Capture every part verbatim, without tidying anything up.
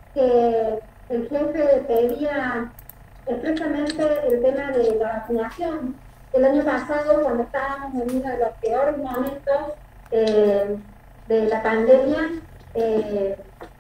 que el jefe pedía expresamente el tema de la vacunación. El año pasado, cuando estábamos en uno de los peores momentos eh, de la pandemia, eh,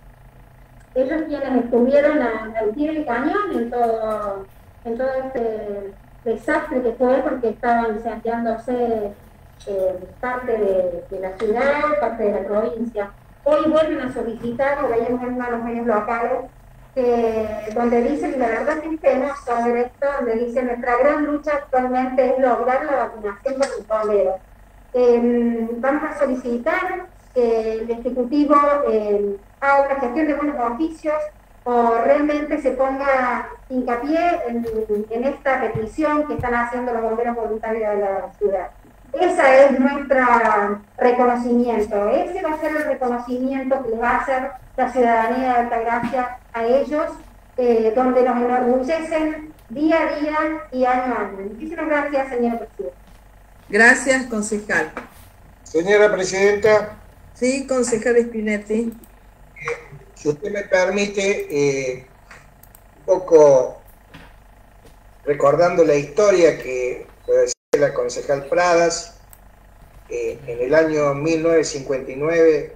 ellos quienes estuvieron al pie del cañón en todo, en todo este desastre que fue, porque estaban incendiándose eh, parte de, de la ciudad, parte de la provincia. Hoy vuelven a solicitar, lo veíamos en uno de los medios locales, que, donde dicen, la verdad que es penoso sobre esto, donde dice, nuestra gran lucha actualmente es lograr la vacunación con el bombero. Eh, vamos a solicitar que el Ejecutivo eh, haga una gestión de buenos oficios o realmente se ponga hincapié en, en esta petición que están haciendo los bomberos voluntarios de la ciudad. Ese es nuestro reconocimiento, ese va a ser el reconocimiento que les va a hacer la ciudadanía de Altagracia a ellos, eh, donde nos enorgullecen día a día y año a año. Muchísimas gracias, señor presidente. Gracias, concejal. Señora presidenta. Sí, concejal Spinetti. Eh, si usted me permite, eh, un poco recordando la historia que puede decir la concejal Pradas, eh, en el año mil novecientos cincuenta y nueve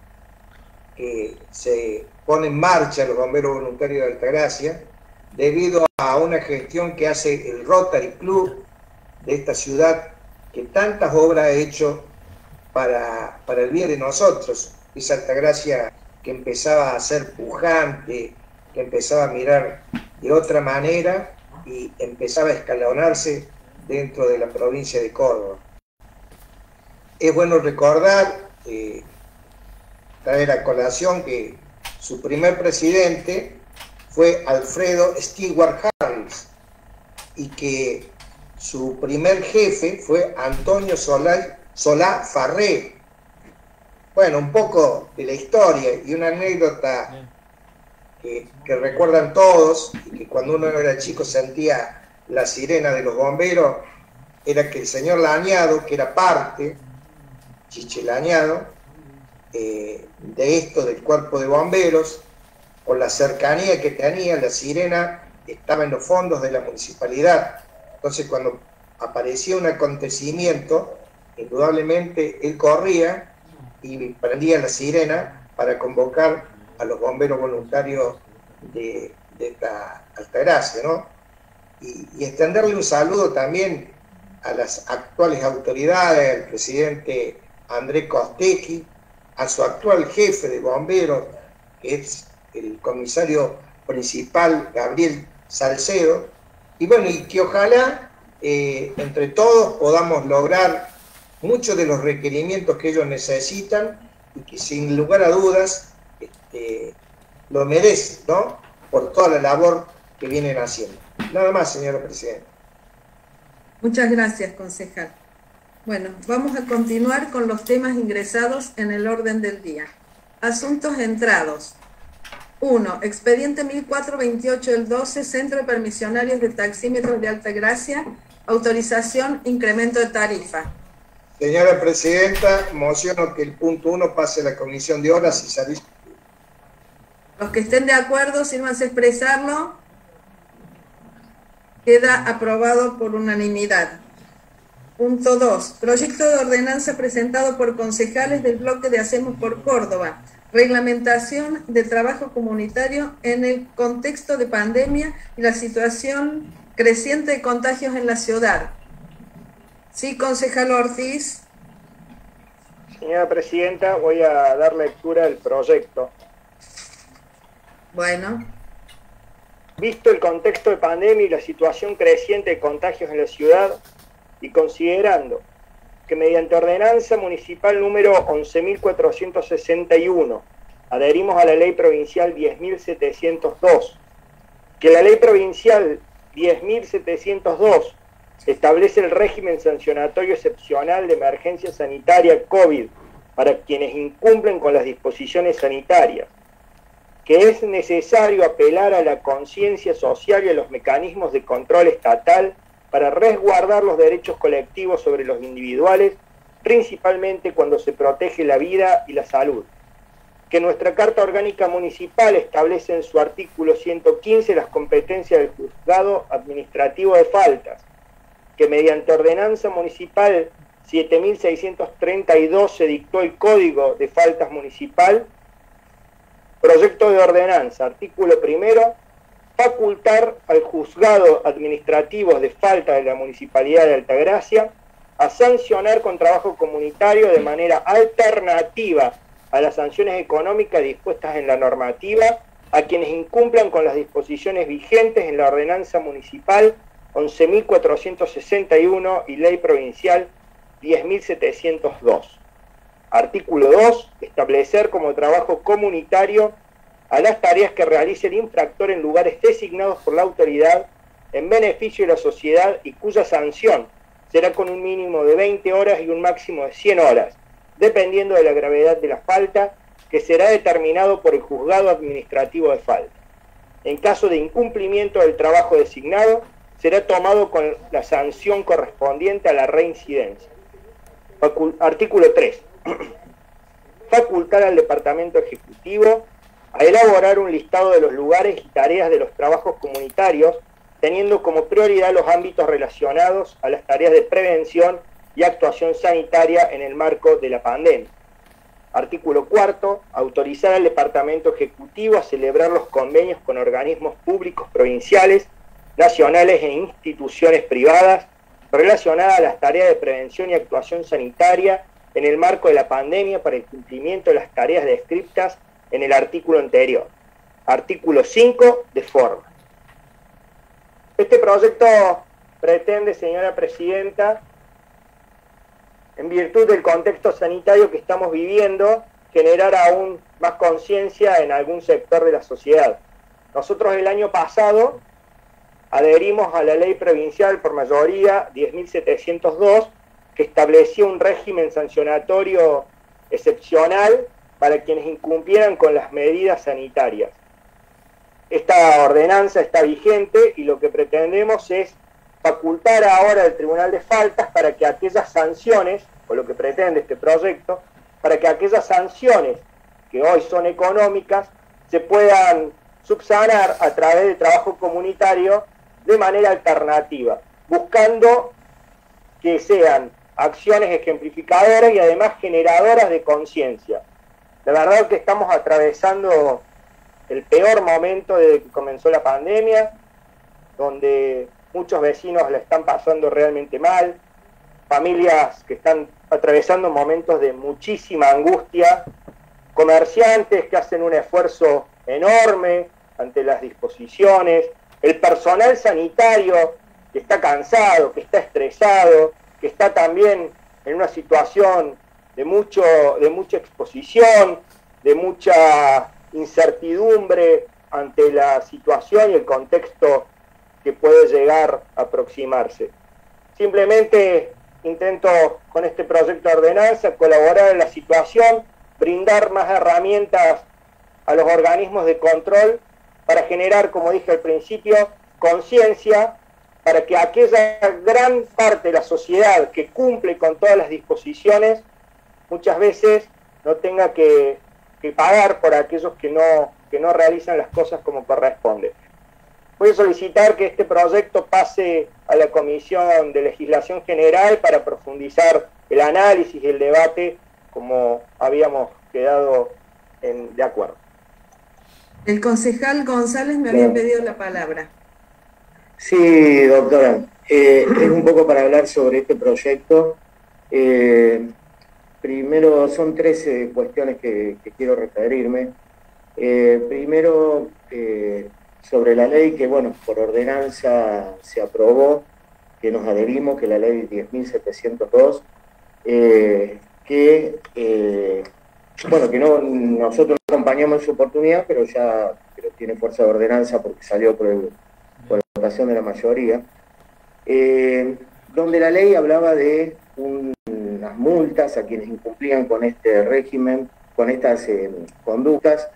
eh, se pone en marcha los bomberos voluntarios de Altagracia debido a una gestión que hace el Rotary Club de esta ciudad, que tantas obras ha hecho para, para el bien de nosotros. Esa Altagracia que empezaba a ser pujante, que empezaba a mirar de otra manera y empezaba a escalonarse dentro de la provincia de Córdoba. Es bueno recordar, eh, traer a colación que su primer presidente fue Alfredo Stewart Harris y que su primer jefe fue Antonio Solá, Solá Farré. Bueno, un poco de la historia y una anécdota que, que recuerdan todos, y que cuando uno era chico sentía la sirena de los bomberos, era que el señor Lañado, que era parte, Chiche Lañado, eh, de esto del cuerpo de bomberos, por la cercanía que tenía, la sirena estaba en los fondos de la municipalidad. Entonces, cuando aparecía un acontecimiento, indudablemente él corría y prendía la sirena para convocar a los bomberos voluntarios de, de esta Altagracia, ¿no? Y, y extenderle un saludo también a las actuales autoridades, al presidente Andrés Costecchi, a su actual jefe de bomberos, que es el comisario principal Gabriel Salcedo, y bueno, y que ojalá eh, entre todos podamos lograr muchos de los requerimientos que ellos necesitan y que sin lugar a dudas este, lo merecen, ¿no? Por toda la labor que vienen haciendo. Nada más, señora presidenta. Muchas gracias, concejal. Bueno, vamos a continuar con los temas ingresados en el orden del día. Asuntos entrados. uno. Expediente mil cuatrocientos veintiocho del doce, Centro de Permisionarios de Taxímetros de Altagracia, autorización, incremento de tarifa. Señora presidenta, mociono que el punto uno pase a la comisión de horas y servicios. Los que estén de acuerdo, sírvanse a expresarlo. Queda aprobado por unanimidad. Punto dos. Proyecto de ordenanza presentado por concejales del bloque de Hacemos por Córdoba. Reglamentación de trabajo comunitario en el contexto de pandemia y la situación creciente de contagios en la ciudad. Sí, concejal Ortiz. Señora presidenta, voy a dar lectura del proyecto. Bueno. Visto el contexto de pandemia y la situación creciente de contagios en la ciudad, y considerando que mediante ordenanza municipal número once mil cuatrocientos sesenta y uno adherimos a la ley provincial diez mil setecientos dos, que la ley provincial diez mil setecientos dos establece el régimen sancionatorio excepcional de emergencia sanitaria COVID para quienes incumplen con las disposiciones sanitarias, que es necesario apelar a la conciencia social y a los mecanismos de control estatal para resguardar los derechos colectivos sobre los individuales, principalmente cuando se protege la vida y la salud. que nuestra Carta Orgánica Municipal establece en su artículo ciento quince las competencias del Juzgado Administrativo de Faltas, que mediante ordenanza municipal siete mil seiscientos treinta y dos se dictó el Código de Faltas Municipal. Proyecto de ordenanza, artículo primero, facultar al Juzgado Administrativo de Faltas de la Municipalidad de Altagracia a sancionar con trabajo comunitario de manera alternativa a las sanciones económicas dispuestas en la normativa a quienes incumplan con las disposiciones vigentes en la ordenanza municipal once mil cuatrocientos sesenta y uno y ley provincial diez mil setecientos dos. Artículo dos. Establecer como trabajo comunitario a las tareas que realice el infractor en lugares designados por la autoridad en beneficio de la sociedad y cuya sanción será con un mínimo de veinte horas y un máximo de cien horas, dependiendo de la gravedad de la falta, que será determinado por el Juzgado Administrativo de Falta. En caso de incumplimiento del trabajo designado, será tomado con la sanción correspondiente a la reincidencia. Facul- Artículo tres. Facultar al Departamento Ejecutivo a elaborar un listado de los lugares y tareas de los trabajos comunitarios, teniendo como prioridad los ámbitos relacionados a las tareas de prevención y actuación sanitaria en el marco de la pandemia. Artículo cuarto. Autorizar al Departamento Ejecutivo a celebrar los convenios con organismos públicos provinciales, nacionales e instituciones privadas relacionadas a las tareas de prevención y actuación sanitaria en el marco de la pandemia para el cumplimiento de las tareas descritas en el artículo anterior. Artículo cinco. De forma. Este proyecto pretende, señora Presidenta, en virtud del contexto sanitario que estamos viviendo, generar aún más conciencia en algún sector de la sociedad. Nosotros el año pasado adherimos a la ley provincial por mayoría diez mil setecientos dos, que establecía un régimen sancionatorio excepcional para quienes incumplieran con las medidas sanitarias. Esta ordenanza está vigente y lo que pretendemos es facultar ahora al Tribunal de Faltas para que aquellas sanciones, o lo que pretende este proyecto, para que aquellas sanciones que hoy son económicas se puedan subsanar a través de trabajo comunitario de manera alternativa, buscando que sean acciones ejemplificadoras y además generadoras de conciencia. La verdad que estamos atravesando el peor momento desde que comenzó la pandemia, donde muchos vecinos la están pasando realmente mal, familias que están atravesando momentos de muchísima angustia, comerciantes que hacen un esfuerzo enorme ante las disposiciones, el personal sanitario que está cansado, que está estresado, que está también en una situación de, mucho, de mucha exposición, de mucha incertidumbre ante la situación y el contexto que puede llegar a aproximarse. Simplemente intento con este proyecto de ordenanza colaborar en la situación, brindar más herramientas a los organismos de control para generar, como dije al principio, conciencia para que aquella gran parte de la sociedad que cumple con todas las disposiciones muchas veces no tenga que, que pagar por aquellos que no, que no realizan las cosas como corresponde. Voy a solicitar que este proyecto pase a la Comisión de Legislación General para profundizar el análisis y el debate como habíamos quedado en, de acuerdo. El concejal González me había pedido la palabra. Sí, doctora. Eh, es un poco para hablar sobre este proyecto. Eh, primero, son tres eh, cuestiones que, que quiero referirme. Eh, primero, eh, sobre la ley que, bueno, por ordenanza se aprobó, que nos adherimos, que la ley diez mil setecientos dos, eh, que, eh, bueno, que no, nosotros no acompañamos en su oportunidad, pero ya pero tiene fuerza de ordenanza porque salió por, el, por la votación de la mayoría, eh, donde la ley hablaba de un, unas multas a quienes incumplían con este régimen, con estas eh, conductas,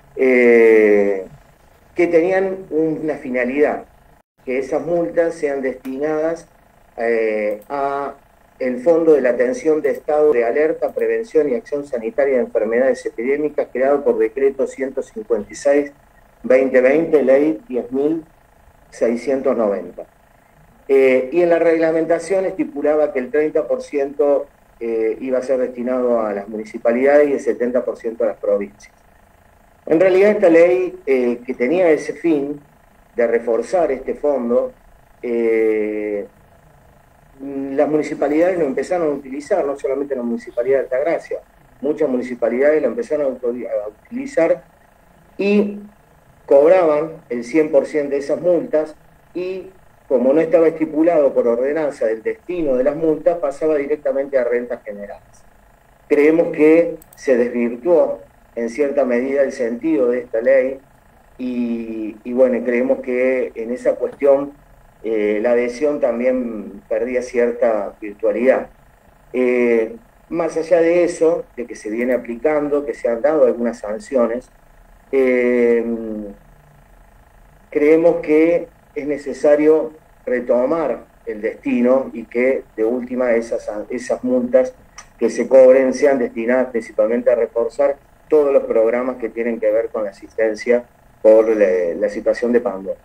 eh, que tenían una finalidad, que esas multas sean destinadas eh, a el Fondo de la Atención de Estado de Alerta, Prevención y Acción Sanitaria de Enfermedades Epidémicas, creado por Decreto ciento cincuenta y seis barra veinte veinte, Ley diez mil seiscientos noventa. Eh, y en la reglamentación estipulaba que el treinta por ciento eh, iba a ser destinado a las municipalidades y el setenta por ciento a las provincias. En realidad esta ley, eh, que tenía ese fin de reforzar este fondo, eh, las municipalidades lo empezaron a utilizar, no solamente la Municipalidad de Altagracia, muchas municipalidades lo empezaron a utilizar y cobraban el cien por ciento de esas multas y, como no estaba estipulado por ordenanza el destino de las multas, pasaba directamente a rentas generales. Creemos que se desvirtuó en cierta medida el sentido de esta ley y, y bueno, creemos que en esa cuestión eh, la adhesión también perdía cierta virtualidad. Eh, más allá de eso, de que se viene aplicando, que se han dado algunas sanciones, eh, creemos que es necesario retomar el destino y que de última esas, esas multas que se cobren sean destinadas principalmente a reforzar todos los programas que tienen que ver con la asistencia por la, la situación de pandemia.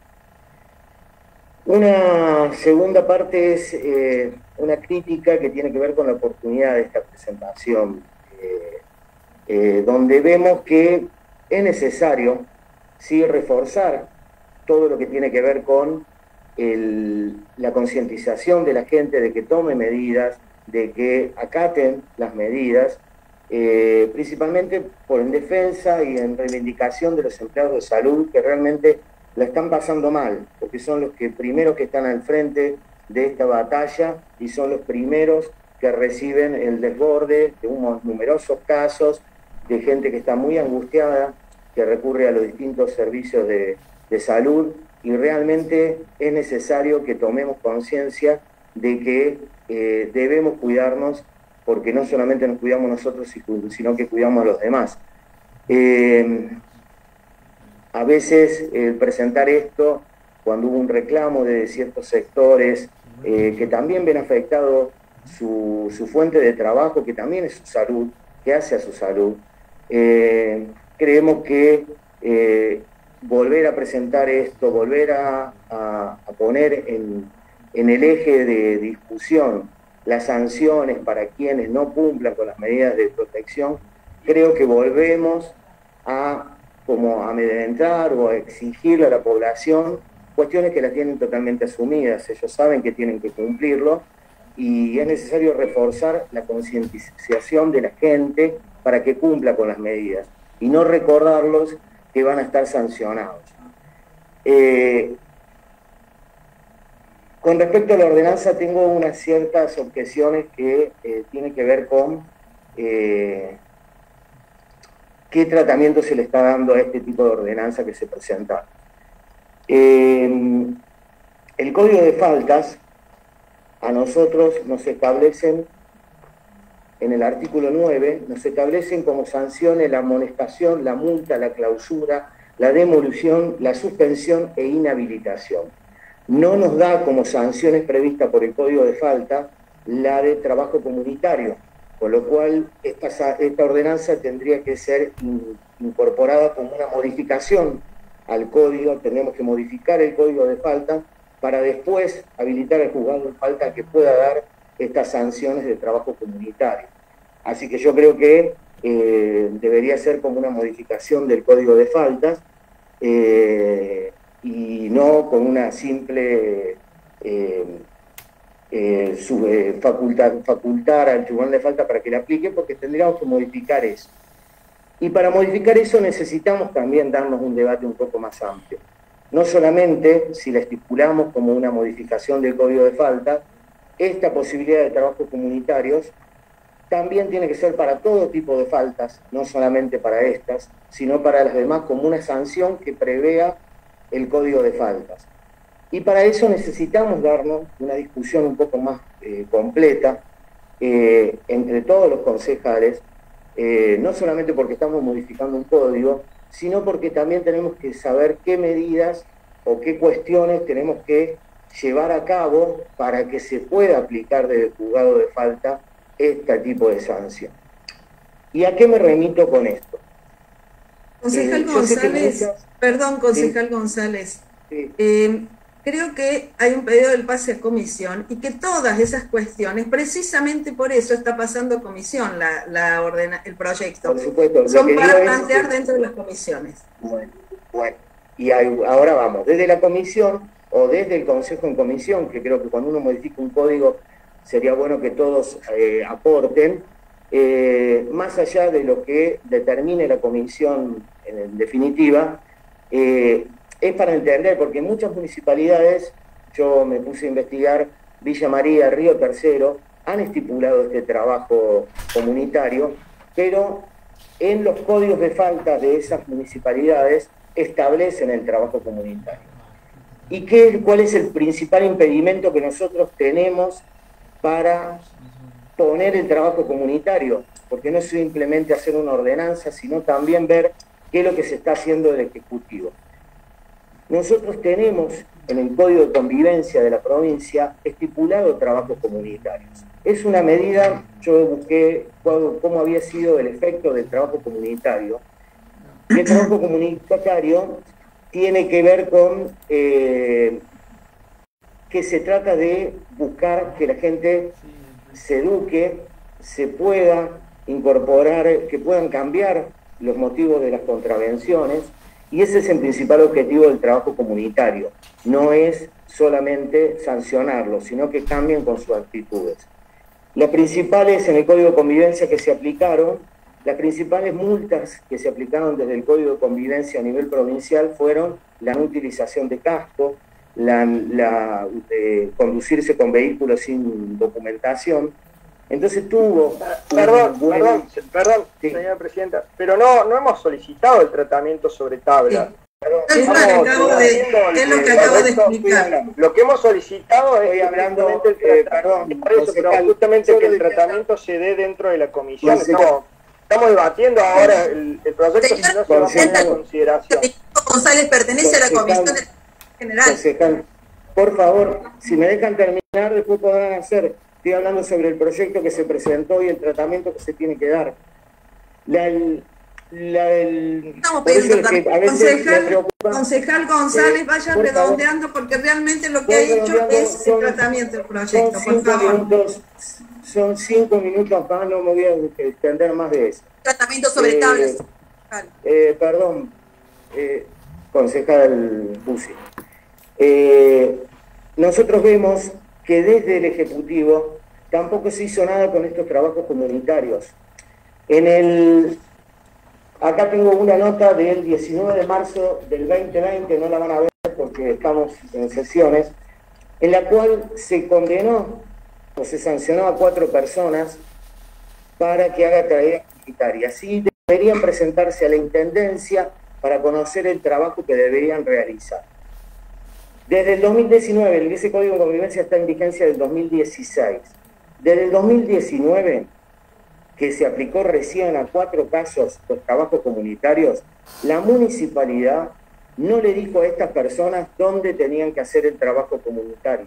Una segunda parte es eh, una crítica que tiene que ver con la oportunidad de esta presentación, eh, eh, donde vemos que es necesario sí reforzar todo lo que tiene que ver con el, la concientización de la gente de que tome medidas, de que acaten las medidas, eh, principalmente por en defensa y en reivindicación de los empleados de salud que realmente la están pasando mal, porque son los que primeros que están al frente de esta batalla y son los primeros que reciben el desborde de unos numerosos casos de gente que está muy angustiada, que recurre a los distintos servicios de, de salud, y realmente es necesario que tomemos conciencia de que eh, debemos cuidarnos, porque no solamente nos cuidamos nosotros, sino que cuidamos a los demás. Eh, a veces eh, presentar esto, cuando hubo un reclamo de ciertos sectores eh, que también ven afectado su, su fuente de trabajo, que también es su salud, que hace a su salud, eh, creemos que eh, volver a presentar esto, volver a, a, a poner en, en el eje de discusión las sanciones para quienes no cumplan con las medidas de protección, creo que volvemos a como amedrentar o a exigirle a la población cuestiones que las tienen totalmente asumidas. Ellos saben que tienen que cumplirlo y es necesario reforzar la concientización de la gente para que cumpla con las medidas y no recordarlos que van a estar sancionados. Eh, con respecto a la ordenanza, tengo unas ciertas objeciones que eh, tienen que ver con eh, qué tratamiento se le está dando a este tipo de ordenanza que se presenta. Eh, el Código de Faltas a nosotros nos establecen, en el artículo nueve, nos establecen como sanciones la amonestación, la multa, la clausura, la demolición, la suspensión e inhabilitación. No nos da como sanciones previstas por el Código de Falta la de trabajo comunitario, con lo cual esta, esta ordenanza tendría que ser in, incorporada como una modificación al Código. Tenemos que modificar el Código de Falta para después habilitar al juzgado de falta que pueda dar estas sanciones de trabajo comunitario. Así que yo creo que eh, debería ser como una modificación del Código de Faltas eh, y no con una simple eh, eh, sub, eh, facultar, facultar al Tribunal de Falta para que le aplique, porque tendríamos que modificar eso. Y para modificar eso necesitamos también darnos un debate un poco más amplio. No solamente si la estipulamos como una modificación del Código de Falta, esta posibilidad de trabajos comunitarios también tiene que ser para todo tipo de faltas, no solamente para estas, sino para las demás como una sanción que prevea el Código de Faltas. Y para eso necesitamos darnos una discusión un poco más eh, completa eh, entre todos los concejales, eh, no solamente porque estamos modificando un código, sino porque también tenemos que saber qué medidas o qué cuestiones tenemos que llevar a cabo para que se pueda aplicar desde el juzgado de falta este tipo de sanción. ¿Y a qué me remito con esto? Concejal Eh, González, muchas... perdón, concejal sí. González, Sí. Eh, creo que hay un pedido del pase a comisión y que todas esas cuestiones, precisamente por eso está pasando a comisión la, la ordena, el proyecto. Por supuesto, son para plantear es que... dentro de las comisiones. Bueno, bueno, y hay, ahora vamos, desde la comisión o desde el consejo en comisión, que creo que cuando uno modifica un código sería bueno que todos eh, aporten, eh, más allá de lo que determine la comisión en definitiva, eh, es para entender, porque en muchas municipalidades, yo me puse a investigar, Villa María, Río Tercero, han estipulado este trabajo comunitario, pero en los códigos de falta de esas municipalidades establecen el trabajo comunitario. ¿Y qué, cuál es el principal impedimento que nosotros tenemos para poner el trabajo comunitario? Porque no es simplemente hacer una ordenanza, sino también ver qué es lo que se está haciendo del Ejecutivo. Nosotros tenemos en el Código de Convivencia de la provincia estipulado trabajos comunitarios. Es una medida, yo busqué cómo había sido el efecto del trabajo comunitario. Y el trabajo comunitario tiene que ver con eh, que se trata de buscar que la gente se eduque, se pueda incorporar, que puedan cambiar los motivos de las contravenciones, y ese es el principal objetivo del trabajo comunitario. No es solamente sancionarlos, sino que cambien con sus actitudes. Las principales en el Código de Convivencia que se aplicaron, las principales multas que se aplicaron desde el Código de Convivencia a nivel provincial fueron la no utilización de casco, la, la eh, conducirse con vehículos sin documentación. Entonces tuvo... Perdón, buen... perdón, perdón, sí. señora presidenta, pero no, no hemos solicitado el tratamiento sobre tabla. Sí. Es lo que acabo de, es lo que acabo de explicar. Lo que hemos solicitado es Estoy hablando, justamente el eh, perdón, por eso, pero justamente que el tratamiento se dé dentro de la comisión. Estamos, estamos debatiendo ahora el, el proyecto, si no se va a poner en consideración. González pertenece a la comisión de general. Concejal, por favor, si me dejan terminar, después podrán hacer. Estoy hablando sobre el proyecto que se presentó y el tratamiento que se tiene que dar. La, el, la, el, Estamos pidiendo que a veces concejal, preocupa, concejal González, eh, vaya por redondeando favor, porque realmente lo que ha hecho es son, el tratamiento del proyecto. Son cinco, por favor. minutos, son cinco minutos más, no me voy a extender más de eso. Tratamiento sobre Eh, tablas. Eh, perdón, eh, concejal Bussi. Eh, nosotros vemos que desde el Ejecutivo tampoco se hizo nada con estos trabajos comunitarios. En el, acá tengo una nota del diecinueve de marzo del veinte veinte, no la van a ver porque estamos en sesiones, en la cual se condenó o se sancionó a cuatro personas para que haga tareas comunitarias. Sí, deberían presentarse a la Intendencia para conocer el trabajo que deberían realizar. Desde el dos mil diecinueve, ese Código de Convivencia está en vigencia del dos mil dieciséis. Desde el dos mil diecinueve, que se aplicó recién a cuatro casos los trabajos comunitarios, la municipalidad no le dijo a estas personas dónde tenían que hacer el trabajo comunitario.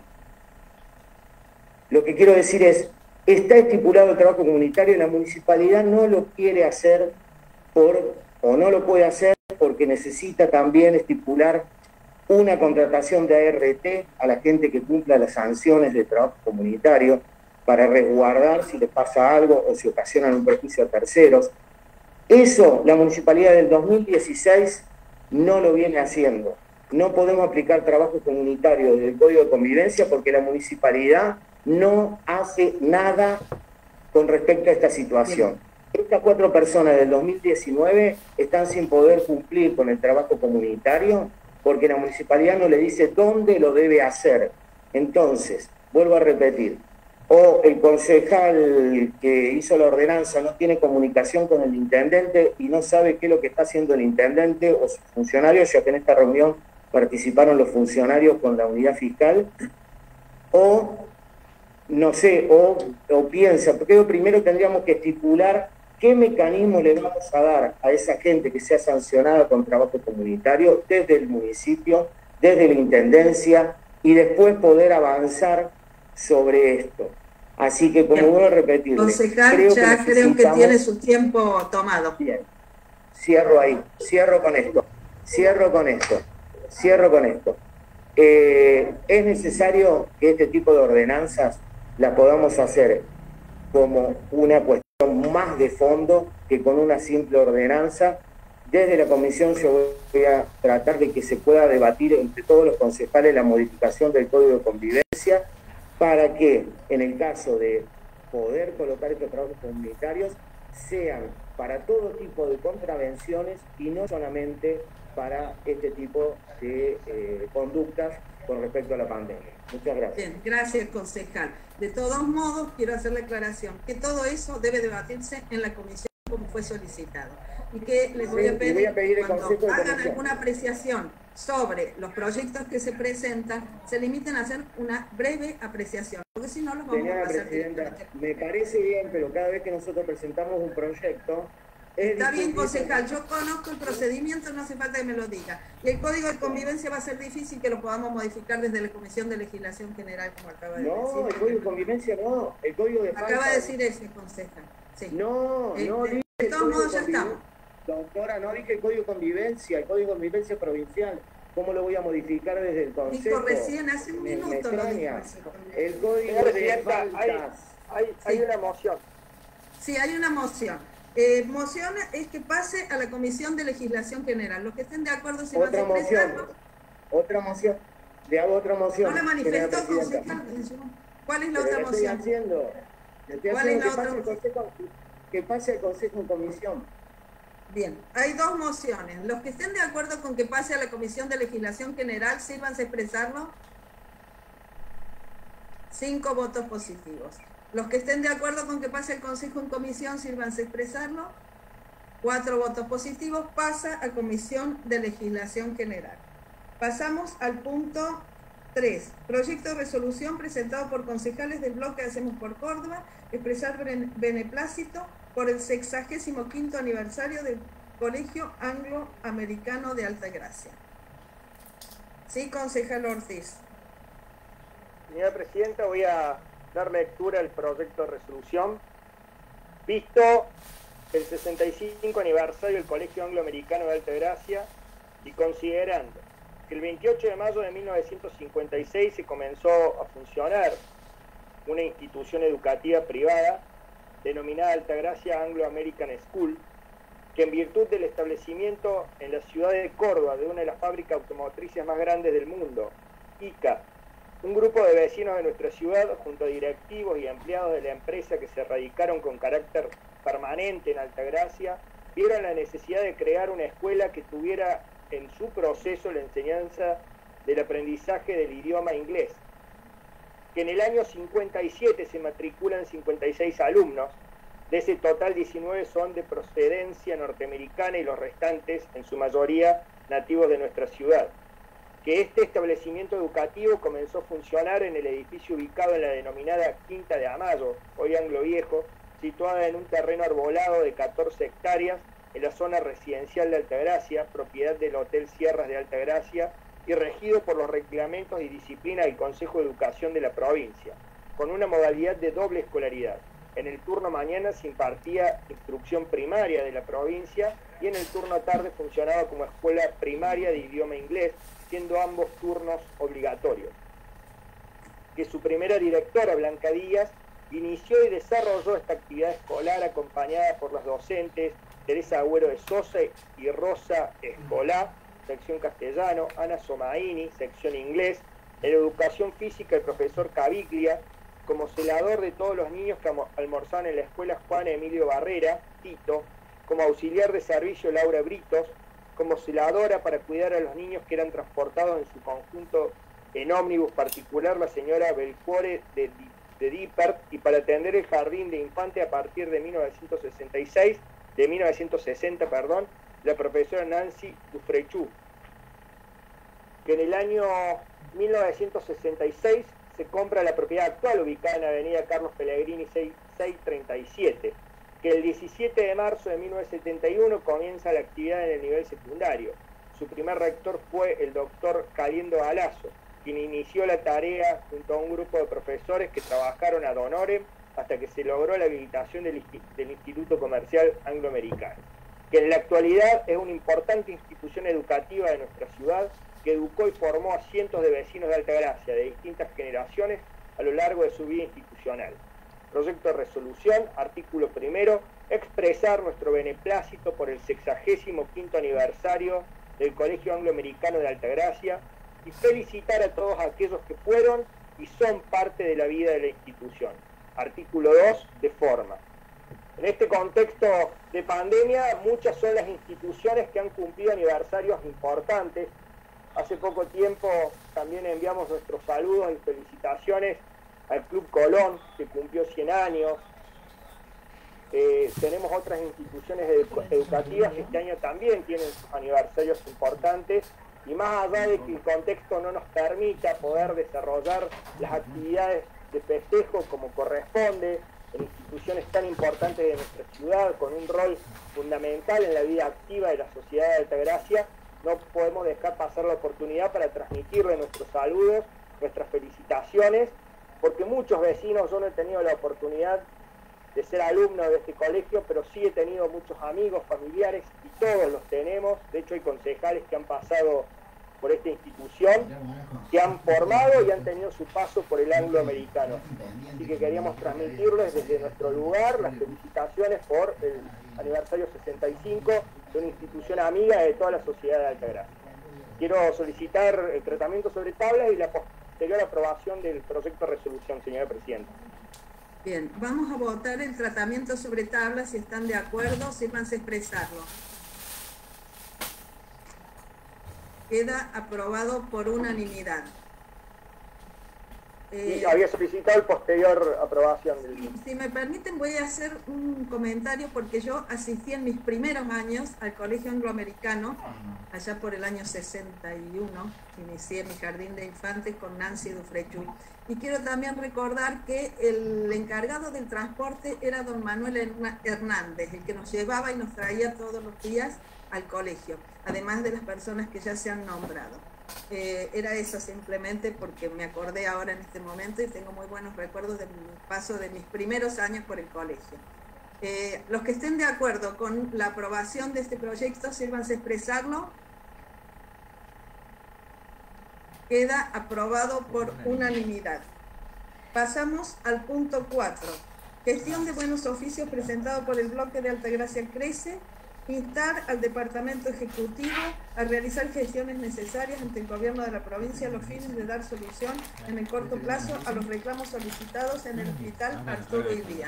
Lo que quiero decir es, está estipulado el trabajo comunitario y la municipalidad no lo quiere hacer por, o no lo puede hacer porque necesita también estipular una contratación de A R T a la gente que cumpla las sanciones de trabajo comunitario para resguardar si les pasa algo o si ocasionan un perjuicio a terceros. Eso la municipalidad del dos mil dieciséis no lo viene haciendo. No podemos aplicar trabajo comunitario desde el Código de Convivencia porque la municipalidad no hace nada con respecto a esta situación. Estas cuatro personas del dos mil diecinueve están sin poder cumplir con el trabajo comunitario porque la municipalidad no le dice dónde lo debe hacer. Entonces, vuelvo a repetir, o el concejal que hizo la ordenanza no tiene comunicación con el intendente y no sabe qué es lo que está haciendo el intendente o sus funcionarios, ya que en esta reunión participaron los funcionarios con la unidad fiscal, o no sé, o, o piensa, porque primero tendríamos que estipular qué mecanismo le vamos a dar a esa gente que sea sancionada con trabajo comunitario desde el municipio, desde la intendencia, y después poder avanzar sobre esto. Así que, como vuelvo a repetir, concejal, creo ya que creo que tiene su tiempo tomado. Bien, cierro ahí, cierro con esto, cierro con esto, cierro con esto. Eh, es necesario que este tipo de ordenanzas las podamos hacer como una cuestión más de fondo que con una simple ordenanza. Desde la comisión yo voy a tratar de que se pueda debatir entre todos los concejales la modificación del Código de Convivencia para que, en el caso de poder colocar estos trabajos comunitarios, sean para todo tipo de contravenciones y no solamente para este tipo de eh, conductas con respecto a la pandemia. Muchas gracias. Bien, gracias, concejal. De todos modos, quiero hacer la aclaración que todo eso debe debatirse en la comisión como fue solicitado. Y que les voy, sí, a pedir, voy a pedir cuando hagan alguna apreciación sobre los proyectos que se presentan, se limiten a hacer una breve apreciación, porque si no los vamos Señora a pasar. Presidenta, me parece bien, pero cada vez que nosotros presentamos un proyecto... Está bien, concejal, yo conozco el procedimiento, no hace falta que me lo diga. Y el Código de Convivencia va a ser difícil que lo podamos modificar desde la Comisión de Legislación General, como acaba de no, decir. No, el Código de Convivencia no, el Código de Acaba falta... de decir ese, concejal. Sí. No, este, no dije de todos modos ya estamos. Doctora, no dije el Código de Convivencia, el Código de Convivencia provincial. ¿Cómo lo voy a modificar desde el Consejo? Dijo recién, hace un me, minuto me lo dijo. El Código de faltas. Hay, hay, sí. hay una moción. Sí, hay una moción. Eh, moción es que pase a la Comisión de Legislación General. Los que estén de acuerdo si otra van a moción, otra moción. Le hago otra moción. No la manifestó, concejal. ¿Cuál es la Pero otra moción? Estoy haciendo, estoy ¿Cuál es la que otra pase moción? Consejo, que pase el Consejo en comisión. Bien, hay dos mociones. Los que estén de acuerdo con que pase a la Comisión de Legislación General, sírvanse a expresarlo. Cinco votos positivos. Los que estén de acuerdo con que pase el Consejo en comisión, sírvanse a expresarlo. Cuatro votos positivos, pasa a Comisión de Legislación General. Pasamos al punto tres. Proyecto de resolución presentado por concejales del bloque Hacemos por Córdoba, expresar beneplácito por el sexagésimo quinto aniversario del Colegio Anglo-Americano de Altagracia. Sí, concejal Ortiz. Señora Presidenta, voy a dar lectura al proyecto de resolución. Visto el sesenta y cinco aniversario del Colegio Anglo-Americano de Altagracia y considerando que el veintiocho de mayo de mil novecientos cincuenta y seis se comenzó a funcionar una institución educativa privada denominada Altagracia Anglo-American School, que en virtud del establecimiento en la ciudad de Córdoba de una de las fábricas automotrices más grandes del mundo, I C A, un grupo de vecinos de nuestra ciudad, junto a directivos y empleados de la empresa que se radicaron con carácter permanente en Altagracia, vieron la necesidad de crear una escuela que tuviera en su proceso la enseñanza del aprendizaje del idioma inglés, que en el año cincuenta y siete se matriculan cincuenta y seis alumnos, de ese total diecinueve son de procedencia norteamericana y los restantes, en su mayoría, nativos de nuestra ciudad. Que este establecimiento educativo comenzó a funcionar en el edificio ubicado en la denominada Quinta de Amayo, hoy Anglo Viejo, situada en un terreno arbolado de catorce hectáreas en la zona residencial de Altagracia, propiedad del Hotel Sierras de Altagracia, y regido por los reglamentos y disciplina del Consejo de Educación de la provincia, con una modalidad de doble escolaridad. En el turno mañana se impartía instrucción primaria de la provincia y en el turno tarde funcionaba como escuela primaria de idioma inglés, siendo ambos turnos obligatorios. Que su primera directora, Blanca Díaz, inició y desarrolló esta actividad escolar acompañada por las docentes Teresa Agüero de Sosa y Rosa Escolá, sección castellano, Ana Somaini, sección inglés, en educación física el profesor Caviglia, como celador de todos los niños que almorzaban en la escuela Juan Emilio Barrera, Tito, como auxiliar de servicio Laura Britos, como celadora para cuidar a los niños que eran transportados en su conjunto en ómnibus particular la señora Belcuore de, de Dippert, y para atender el jardín de infante a partir de mil novecientos sesenta y seis, de mil novecientos sesenta, perdón, la profesora Nancy Dufrechú, que en el año mil novecientos sesenta y seis se compra la propiedad actual ubicada en Avenida Carlos Pellegrini seiscientos treinta y siete, que el diecisiete de marzo de mil novecientos setenta y uno comienza la actividad en el nivel secundario. Su primer rector fue el doctor Caliendo Galazo, quien inició la tarea junto a un grupo de profesores que trabajaron ad honorem hasta que se logró la habilitación del, del Instituto Comercial Angloamericano, que en la actualidad es una importante institución educativa de nuestra ciudad que educó y formó a cientos de vecinos de Altagracia de distintas generaciones a lo largo de su vida institucional. Proyecto de resolución, artículo primero, expresar nuestro beneplácito por el sexagésimo quinto aniversario del Colegio Angloamericano de Altagracia y felicitar a todos aquellos que fueron y son parte de la vida de la institución. Artículo dos, de forma. En este contexto de pandemia, muchas son las instituciones que han cumplido aniversarios importantes. Hace poco tiempo también enviamos nuestros saludos y felicitaciones al Club Colón, que cumplió cien años. Eh, tenemos otras instituciones edu- educativas que este año también tienen sus aniversarios importantes, y más allá de que el contexto no nos permita poder desarrollar las actividades de festejo como corresponde en instituciones tan importantes de nuestra ciudad, con un rol fundamental en la vida activa de la sociedad de Altagracia, no podemos dejar pasar la oportunidad para transmitirle nuestros saludos, nuestras felicitaciones, porque muchos vecinos, yo no he tenido la oportunidad de ser alumno de este colegio, pero sí he tenido muchos amigos, familiares, y todos los tenemos. De hecho, hay concejales que han pasado por esta institución, que han formado y han tenido su paso por el angloamericano. Así que queríamos transmitirles desde nuestro lugar las felicitaciones por el aniversario sesenta y cinco de una institución amiga de toda la sociedad de Altagracia. Quiero solicitar el tratamiento sobre tablas y la posterior aprobación del proyecto de resolución, señora Presidenta. Bien, vamos a votar el tratamiento sobre tablas. Si están de acuerdo, sírvanse a expresarlo. Queda aprobado por unanimidad. Eh, Y había solicitado el posterior aprobación del si, si me permiten, voy a hacer un comentario porque yo asistí en mis primeros años al Colegio Angloamericano, allá por el año sesenta y uno, inicié mi jardín de infantes con Nancy Dufrechuy. Y quiero también recordar que el encargado del transporte era don Manuel Hernández, el que nos llevaba y nos traía todos los días al colegio, además de las personas que ya se han nombrado. Eh, era eso simplemente porque me acordé ahora en este momento y tengo muy buenos recuerdos del paso de mis primeros años por el colegio. Eh, los que estén de acuerdo con la aprobación de este proyecto, sírvanse a expresarlo. Queda aprobado por unanimidad. Pasamos al punto cuatro. Gestión de buenos oficios presentado por el bloque de Altagracia Crece. Instar al Departamento Ejecutivo a realizar gestiones necesarias ante el Gobierno de la provincia a los fines de dar solución en el corto plazo a los reclamos solicitados en el Hospital Arturo Illia.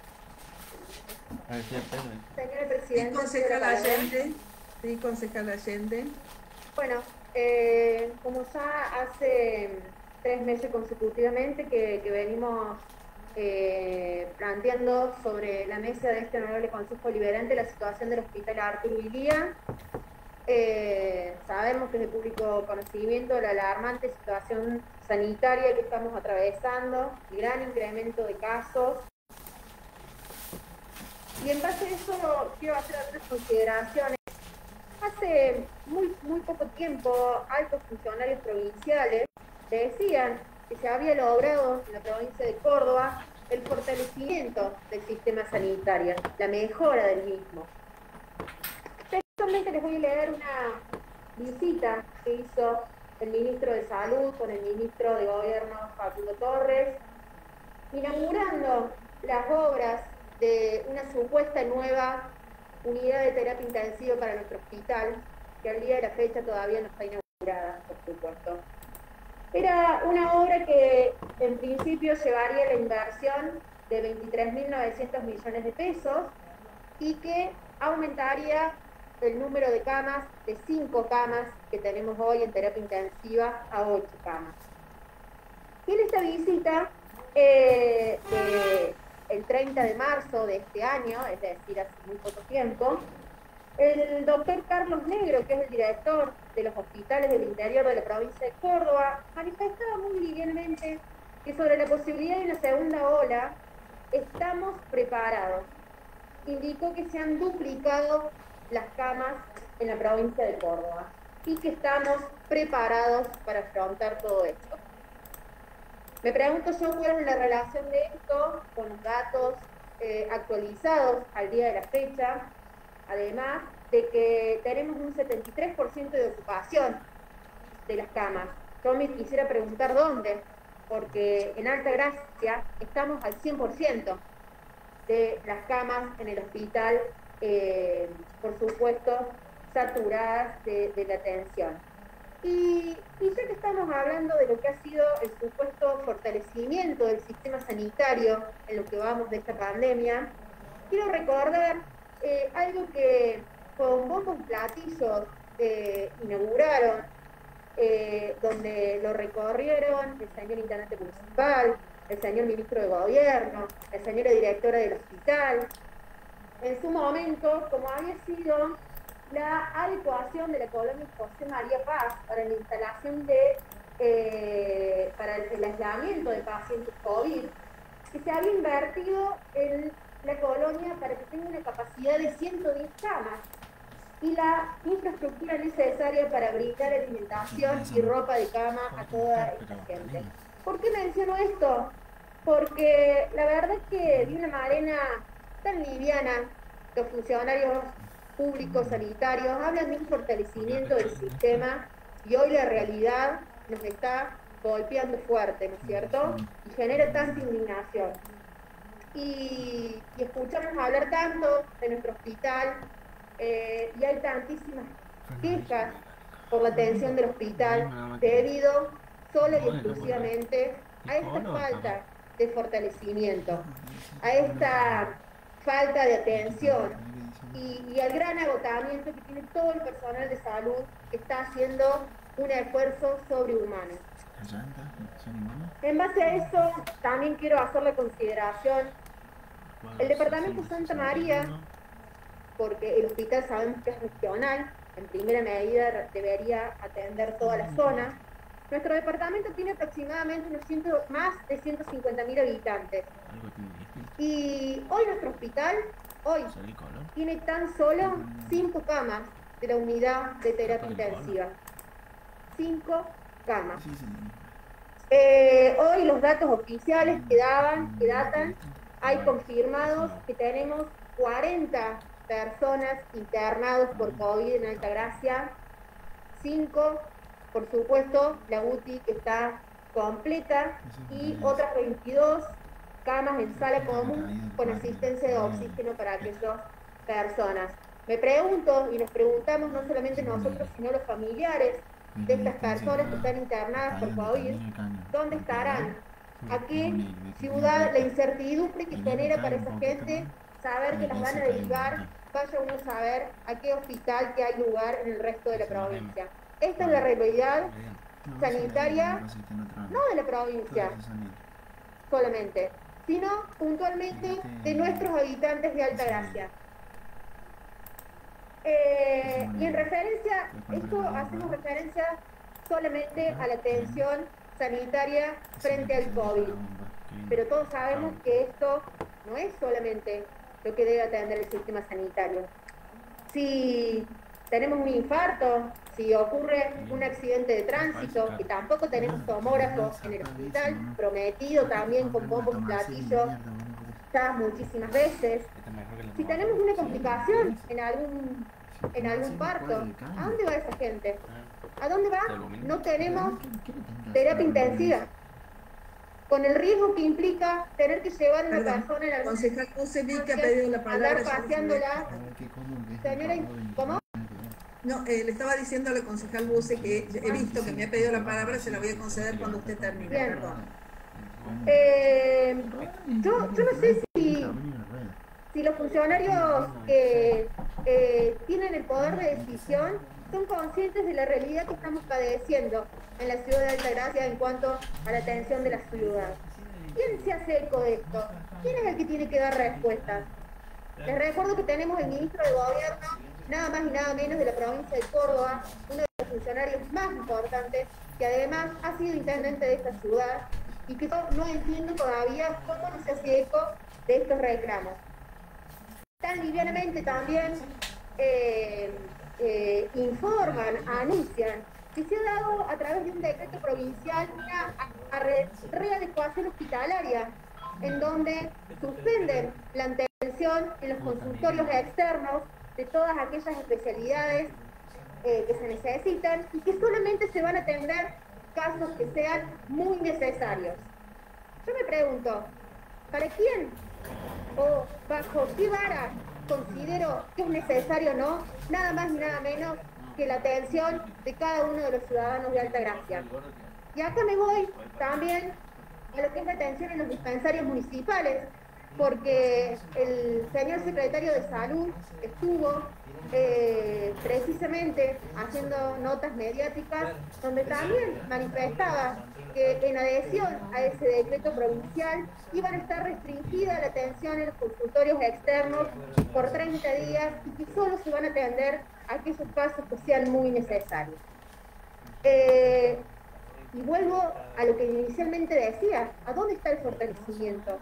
Señora Presidenta. Sí, concejal Allende. Sí, concejal Allende. Bueno, eh, como ya hace tres meses consecutivamente que, que venimos eh, planteando sobre la mesa de este honorable Consejo Liberante la situación del Hospital Arturo Illia, eh, sabemos que es de público conocimiento la alarmante situación sanitaria que estamos atravesando, el gran incremento de casos. Y en base a eso quiero hacer otras consideraciones. Hace muy, muy poco tiempo, altos funcionarios provinciales decían que se había logrado en la provincia de Córdoba el fortalecimiento del sistema sanitario, la mejora del mismo. Textualmente les voy a leer una visita que hizo el ministro de Salud con el ministro de Gobierno, Facundo Torres, inaugurando las obras de una supuesta nueva unidad de terapia intensiva para nuestro hospital, que al día de la fecha todavía no está inaugurada, por supuesto. Era una obra que en principio llevaría la inversión de veintitrés mil novecientos millones de pesos y que aumentaría el número de camas de cinco camas que tenemos hoy en terapia intensiva a ocho camas. Y en esta visita, eh, de el treinta de marzo de este año, es decir, hace muy poco tiempo, el doctor Carlos Negro, que es el director de los hospitales del interior de la provincia de Córdoba, manifestaba muy livianamente que sobre la posibilidad de una segunda ola estamos preparados. Indicó que se han duplicado las camas en la provincia de Córdoba. y que estamos preparados para afrontar todo esto. Me pregunto yo cuál es la relación de esto con los datos eh, actualizados al día de la fecha, además de que tenemos un setenta y tres por ciento de ocupación de las camas. Yo me quisiera preguntar dónde, porque en Altagracia estamos al cien por ciento de las camas en el hospital, eh, por supuesto, saturadas de, de la atención. Y, y ya que estamos hablando de lo que ha sido el supuesto fortalecimiento del sistema sanitario en lo que vamos de esta pandemia, quiero recordar eh, algo que con bombos y platillos eh, inauguraron, eh, donde lo recorrieron el señor intendente municipal, el señor ministro de gobierno, la señora directora del hospital, en su momento, como había sido la adecuación de la colonia José María Paz para la instalación de, eh, para el, el aislamiento de pacientes COVID, que se había invertido en la colonia para que tenga una capacidad de ciento diez camas y la infraestructura necesaria para brindar alimentación y ropa de cama a toda esta gente. ¿Por qué menciono esto? Porque la verdad es que de una manera tan liviana los funcionarios públicos sanitarios hablan de un fortalecimiento del sistema y hoy la realidad nos está golpeando fuerte, ¿no es cierto? Y genera tanta indignación. Y, y escuchamos hablar tanto de nuestro hospital eh, y hay tantísimas quejas por la atención del hospital debido solo y exclusivamente a esta falta de fortalecimiento, a esta falta de atención y, y al gran agotamiento que tiene todo el personal de salud que está haciendo un esfuerzo sobrehumano. En base a eso, también quiero hacer la consideración, el departamento Santa María, porque el hospital sabemos que es regional, en primera medida debería atender toda la zona. Nuestro departamento tiene aproximadamente unos ciento, más de ciento cincuenta mil habitantes. Y hoy nuestro hospital, hoy, tiene tan solo cinco camas de la unidad de terapia intensiva. Cinco camas. Eh, hoy los datos oficiales que daban, que datan, hay confirmados que tenemos cuarenta personas internados por COVID en Altagracia, cinco, por supuesto, la U T I que está completa y otras veintidós camas en sala común con asistencia de oxígeno para aquellas personas. Me pregunto, y nos preguntamos no solamente nosotros, sino los familiares de estas personas que están internadas por COVID, ¿dónde estarán? ¿A qué ciudad? La incertidumbre que genera para esa gente saber que las van a derivar, vaya uno a saber a qué hospital que hay lugar en el resto de la provincia. Esta es la realidad sanitaria, no de la provincia solamente, sino puntualmente de nuestros habitantes de Altagracia. Eh, y en referencia, esto hacemos referencia solamente a la atención sanitaria frente al COVID, pero todos sabemos que esto no es solamente lo que debe atender el sistema sanitario. Si tenemos un infarto, si ocurre un accidente de tránsito, que tampoco tenemos tomógrafos en el hospital, prometido también con bombos y platillos ya muchísimas veces. Si tenemos una complicación en algún, en algún parto, ¿a dónde va esa gente? ¿A dónde va? No tenemos terapia intensiva, con el riesgo que implica tener que llevar a una Perdón, persona en la concejal Bucevic ha pedido la palabra. andar paseándola. Señora, ¿cómo? No, eh, le estaba diciendo a la concejal Buce que he visto que me ha pedido la palabra, se la voy a conceder cuando usted termine. Bien. Perdón. Eh, yo, yo no sé si, si los funcionarios que eh, tienen el poder de decisión son conscientes de la realidad que estamos padeciendo en la ciudad de Altagracia en cuanto a la atención de la ciudad. ¿Quién se hace eco de esto? ¿Quién es el que tiene que dar respuestas? Les recuerdo que tenemos el ministro de Gobierno, nada más y nada menos de la provincia de Córdoba, uno de los funcionarios más importantes, que además ha sido intendente de esta ciudad, y que yo no entiendo todavía cómo no se hace eco de estos reclamos. Tan livianamente también eh, eh, informan, anuncian que se ha dado a través de un decreto provincial una a, a re, readecuación hospitalaria, en donde suspenden la atención en los consultorios externos de todas aquellas especialidades eh, que se necesitan y que solamente se van a atender casos que sean muy necesarios. Yo me pregunto, ¿para quién o bajo qué vara considero que es necesario no? Nada más ni nada menos que la atención de cada uno de los ciudadanos de Altagracia. Y acá me voy también a lo que es la atención en los dispensarios municipales, porque el señor secretario de Salud estuvo eh, precisamente haciendo notas mediáticas donde también manifestaba que en adhesión a ese decreto provincial iban a estar restringida la atención en los consultorios externos por treinta días y que solo se van a atender aquellos casos que sean muy necesarios. Eh, y vuelvo a lo que inicialmente decía, ¿a dónde está el fortalecimiento?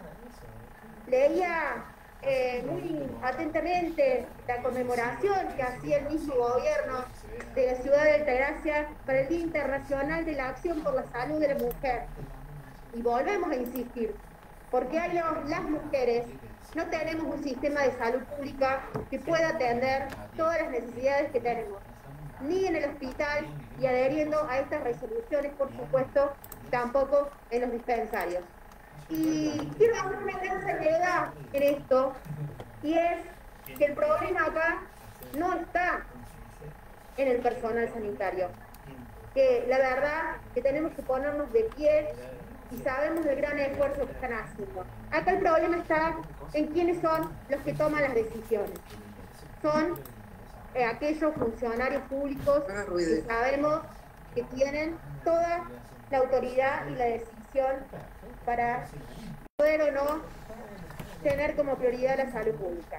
Leía eh, muy atentamente la conmemoración que hacía el mismo gobierno de la ciudad de Altagracia para el Día Internacional de la Acción por la Salud de la Mujer. Y volvemos a insistir, porque hay los, las mujeres no tenemos un sistema de salud pública que pueda atender todas las necesidades que tenemos, ni en el hospital y adheriendo a estas resoluciones, por supuesto, tampoco en los dispensarios. Y quiero hacer una gran salvedad en esto, y es que el problema acá no está en el personal sanitario, que la verdad que tenemos que ponernos de pie y sabemos del gran esfuerzo que están haciendo. Acá el problema está en quiénes son los que toman las decisiones. Son eh, aquellos funcionarios públicos que sabemos que tienen toda la autoridad y la decisión para poder o no tener como prioridad la salud pública.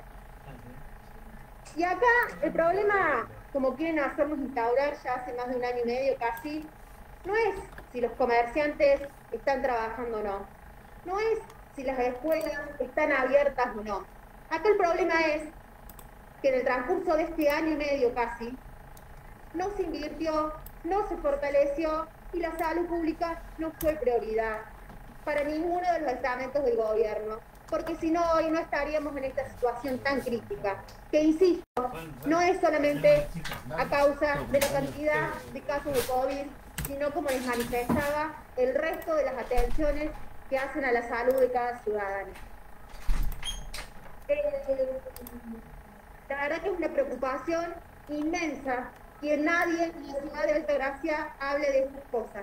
Y acá el problema, como quieren hacernos instaurar ya hace más de un año y medio casi, no es si los comerciantes están trabajando o no, no es si las escuelas están abiertas o no. Acá el problema es que en el transcurso de este año y medio casi, no se invirtió, no se fortaleció y la salud pública no fue prioridad para ninguno de los estamentos del gobierno, porque si no hoy no estaríamos en esta situación tan crítica, que insisto, no es solamente a causa de la cantidad de casos de COVID, sino como les manifestaba, el resto de las atenciones que hacen a la salud de cada ciudadano. Eh, la verdad que es una preocupación inmensa que nadie en la ciudad de Altagracia hable de estas cosas.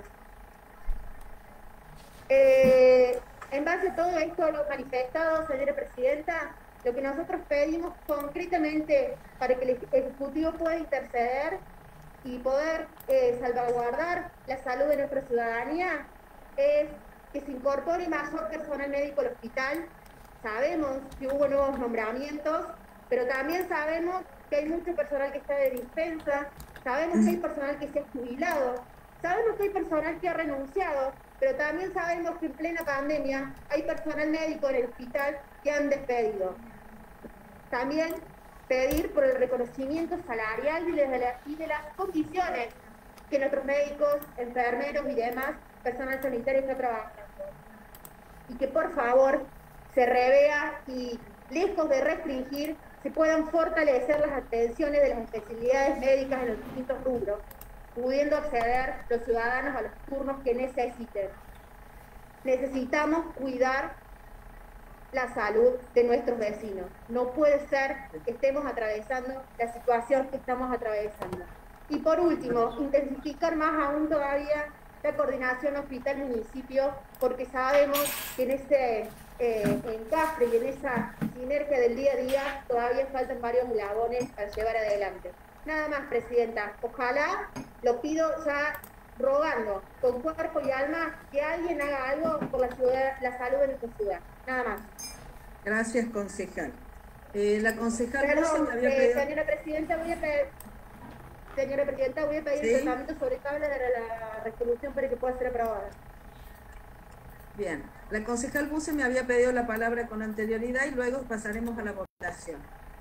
Eh, en base a todo esto, lo manifestado, señora Presidenta, lo que nosotros pedimos concretamente para que el Ejecutivo pueda interceder y poder eh, salvaguardar la salud de nuestra ciudadanía es que se incorpore mayor personal médico al hospital. Sabemos que hubo nuevos nombramientos, pero también sabemos que hay mucho personal que está de dispensa, sabemos que hay personal que se ha jubilado, sabemos que hay personal que ha renunciado, pero también sabemos que en plena pandemia hay personal médico en el hospital que han despedido. También pedir por el reconocimiento salarial y de, la, y de las condiciones que nuestros médicos, enfermeros y demás personal sanitario está trabajando. Y que por favor se revea y, lejos de restringir, se puedan fortalecer las atenciones de las especialidades médicas en los distintos rubros, pudiendo acceder los ciudadanos a los turnos que necesiten. Necesitamos cuidar la salud de nuestros vecinos. No puede ser que estemos atravesando la situación que estamos atravesando. Y por último, intensificar más aún todavía la coordinación hospital-municipio, porque sabemos que en ese eh, encastre y en esa sinergia del día a día todavía faltan varios eslabones para llevar adelante. Nada más, Presidenta. Ojalá, lo pido ya rogando, con cuerpo y alma, que alguien haga algo por la, ciudad, la salud de nuestra ciudad. Nada más. Gracias, concejal. Eh, la concejal... Perdón, había eh, pedido... señora Presidenta, voy a pedir... Señora Presidenta, voy a pedir ¿Sí? el tratamiento sobre tabla de la resolución para que pueda ser aprobada. Bien, la concejal Buse me había pedido la palabra con anterioridad y luego pasaremos a la votación.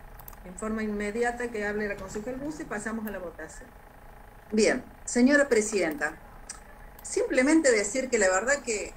en forma inmediata que hable la concejal Busse y pasamos a la votación. Bien, señora presidenta, simplemente decir que la verdad que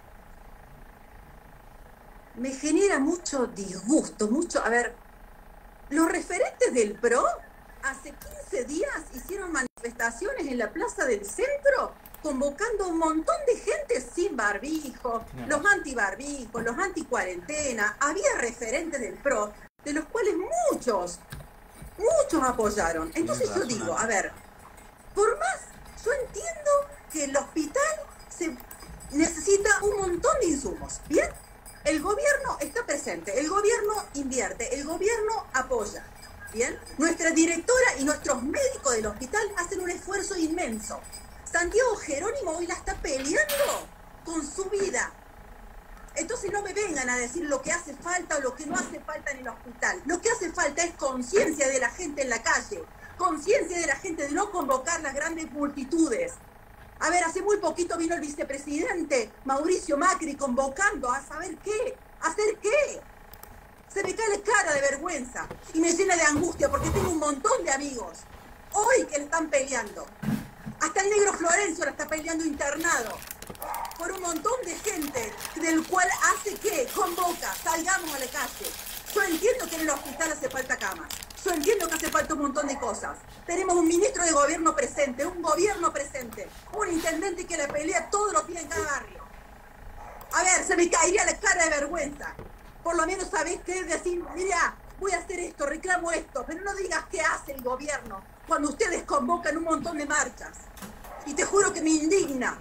me genera mucho disgusto, mucho, a ver, los referentes del P R O hace quince días hicieron manifestaciones en la plaza del centro convocando a un montón de gente sin barbijo, no. los antibarbijos, los anticuarentena, había referentes del P R O, de los cuales muchos, muchos apoyaron. Entonces yo digo, a ver, por más, yo entiendo que el hospital se necesita un montón de insumos, ¿bien? El gobierno está presente, el gobierno invierte, el gobierno apoya, ¿bien? Nuestra directora y nuestros médicos del hospital hacen un esfuerzo inmenso. Santiago Jerónimo hoy la está peleando con su vida. Entonces no me vengan a decir lo que hace falta o lo que no hace falta en el hospital. Lo que hace falta es conciencia de la gente en la calle, conciencia de la gente de no convocar las grandes multitudes. A ver, hace muy poquito vino el vicepresidente Mauricio Macri convocando a saber qué, hacer qué. Se me cae la cara de vergüenza y me llena de angustia porque tengo un montón de amigos hoy que le están peleando. Hasta el negro Florencio la está peleando internado por un montón de gente del cual hace que convoca, salgamos a la calle. Yo entiendo que en el hospital hace falta camas. Yo entiendo que hace falta un montón de cosas. Tenemos un ministro de gobierno presente, un gobierno presente, un intendente que le pelea todos los días en cada barrio. A ver, se me caería la cara de vergüenza. Por lo menos sabés qué decir, mira, voy a hacer esto, reclamo esto, pero no digas qué hace el gobierno cuando ustedes convocan un montón de marchas. Y te juro que me indigna.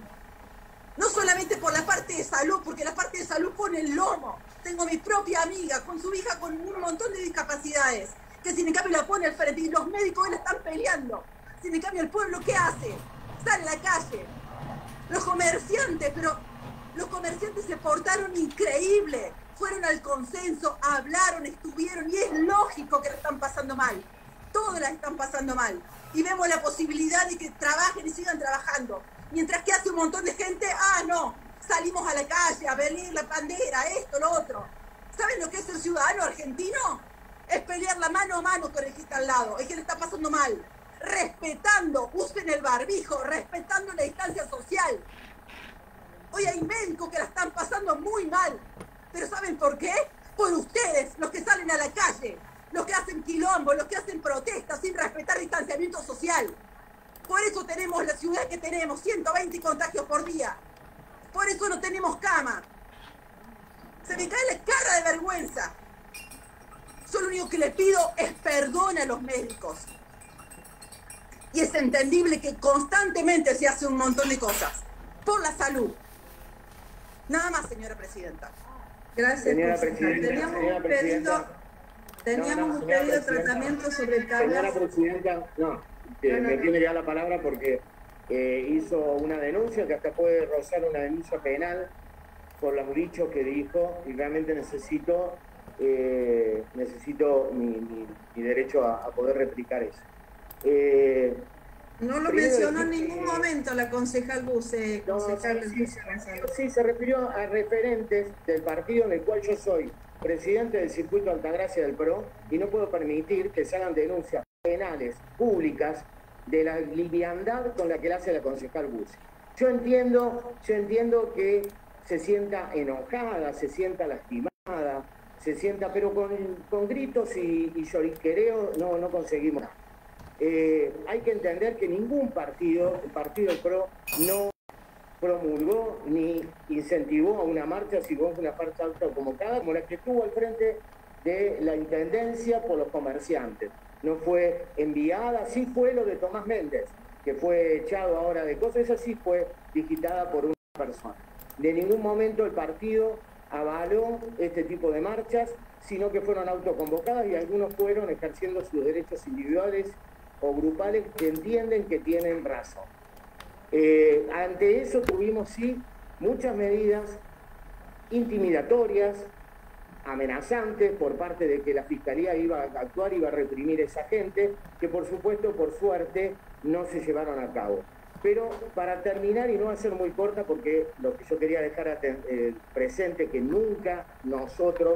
No solamente por la parte de salud, porque la parte de salud pone el lomo. Tengo mi propia amiga con su hija con un montón de discapacidades, que sin en cambio la pone al frente y los médicos la están peleando. Sin en cambio el pueblo, ¿qué hace? Sale a la calle. Los comerciantes, pero los comerciantes se portaron increíble. Fueron al consenso, hablaron, estuvieron, y es lógico que la están pasando mal. Todas la están pasando mal. Y vemos la posibilidad de que trabajen y sigan trabajando. Mientras que hace un montón de gente, ah, no, salimos a la calle a venir la bandera, esto, lo otro. ¿Saben lo que es el ciudadano argentino? Es pelear la mano a mano con el que está al lado, el que le está pasando mal. Respetando, usen el barbijo, respetando la distancia social. Hoy hay médicos que la están pasando muy mal. ¿Pero saben por qué? Por ustedes, los que salen a la calle, los que hacen quilombo, los que hacen protestas sin respetar distanciamiento social. Por eso tenemos la ciudad que tenemos, ciento veinte contagios por día. Por eso no tenemos cama. Se me cae la cara de vergüenza. Yo lo único que le pido es perdón a los médicos. Y es entendible que constantemente se hace un montón de cosas por la salud. Nada más, señora presidenta. Gracias, señora presidenta. Teníamos señora un pedido, presidenta. teníamos no, no, un pedido de presidenta. tratamiento sobre el tablazo. Señora presidenta, no, que No, no, me no. tiene que dar la palabra porque eh, hizo una denuncia que hasta puede rozar una denuncia penal por los dichos que dijo y realmente necesito eh, necesito mi, mi, mi derecho a, a poder replicar eso. Eh, No lo primero mencionó en decir ningún que- momento la concejal Busse, No, concejal sí, Luisa González. sí, se refirió a referentes del partido en el cual yo soy presidente del circuito Altagracia del P R O y no puedo permitir que se hagan denuncias penales públicas de la liviandad con la que le hace la concejal Busse. Yo entiendo, yo entiendo que se sienta enojada, se sienta lastimada, se sienta, pero con, con gritos y, y llorisquereos no, no conseguimos nada. Eh, hay que entender que ningún partido, el partido del P R O, no promulgó ni incentivó a una marcha, si vos una marcha autoconvocada, como la que estuvo al frente de la Intendencia por los comerciantes. No fue enviada, sí fue lo de Tomás Méndez, que fue echado ahora de cosas, esa sí fue digitada por una persona. De ningún momento el partido avaló este tipo de marchas, sino que fueron autoconvocadas y algunos fueron ejerciendo sus derechos individuales o grupales que entienden que tienen razón. Eh, ante eso tuvimos sí muchas medidas intimidatorias, amenazantes por parte de que la Fiscalía iba a actuar, iba a reprimir a esa gente, que por supuesto, por suerte, no se llevaron a cabo. Pero para terminar y no hacer muy corta, porque lo que yo quería dejar eh, presente, que nunca nosotros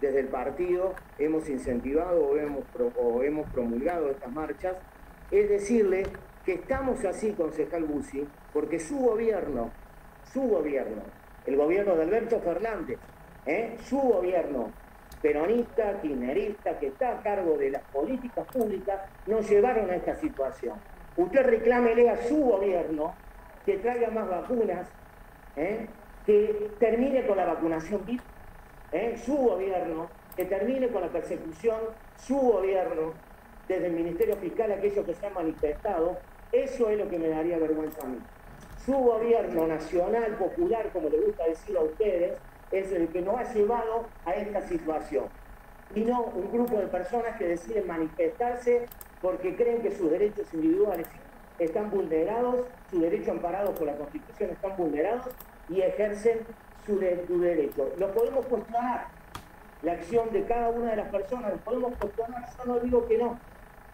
desde el partido hemos incentivado o hemos, pro, o hemos promulgado estas marchas, es decirle que estamos así, concejal Bussi, porque su gobierno, su gobierno, el gobierno de Alberto Fernández, ¿eh? su gobierno peronista, kirchnerista, que está a cargo de las políticas públicas, nos llevaron a esta situación. Usted reclámele a su gobierno que traiga más vacunas, ¿eh? que termine con la vacunación V I P, ¿eh? su gobierno, que termine con la persecución, su gobierno, desde el Ministerio Fiscal, aquellos que se han manifestado. Eso es lo que me daría vergüenza a mí. Su gobierno nacional, popular, como le gusta decir a ustedes, es el que nos ha llevado a esta situación. Y no un grupo de personas que deciden manifestarse porque creen que sus derechos individuales están vulnerados, sus derechos amparados por la Constitución están vulnerados y ejercen su, de, su derecho. Lo podemos cuestionar, la acción de cada una de las personas, lo podemos cuestionar, yo no digo que no,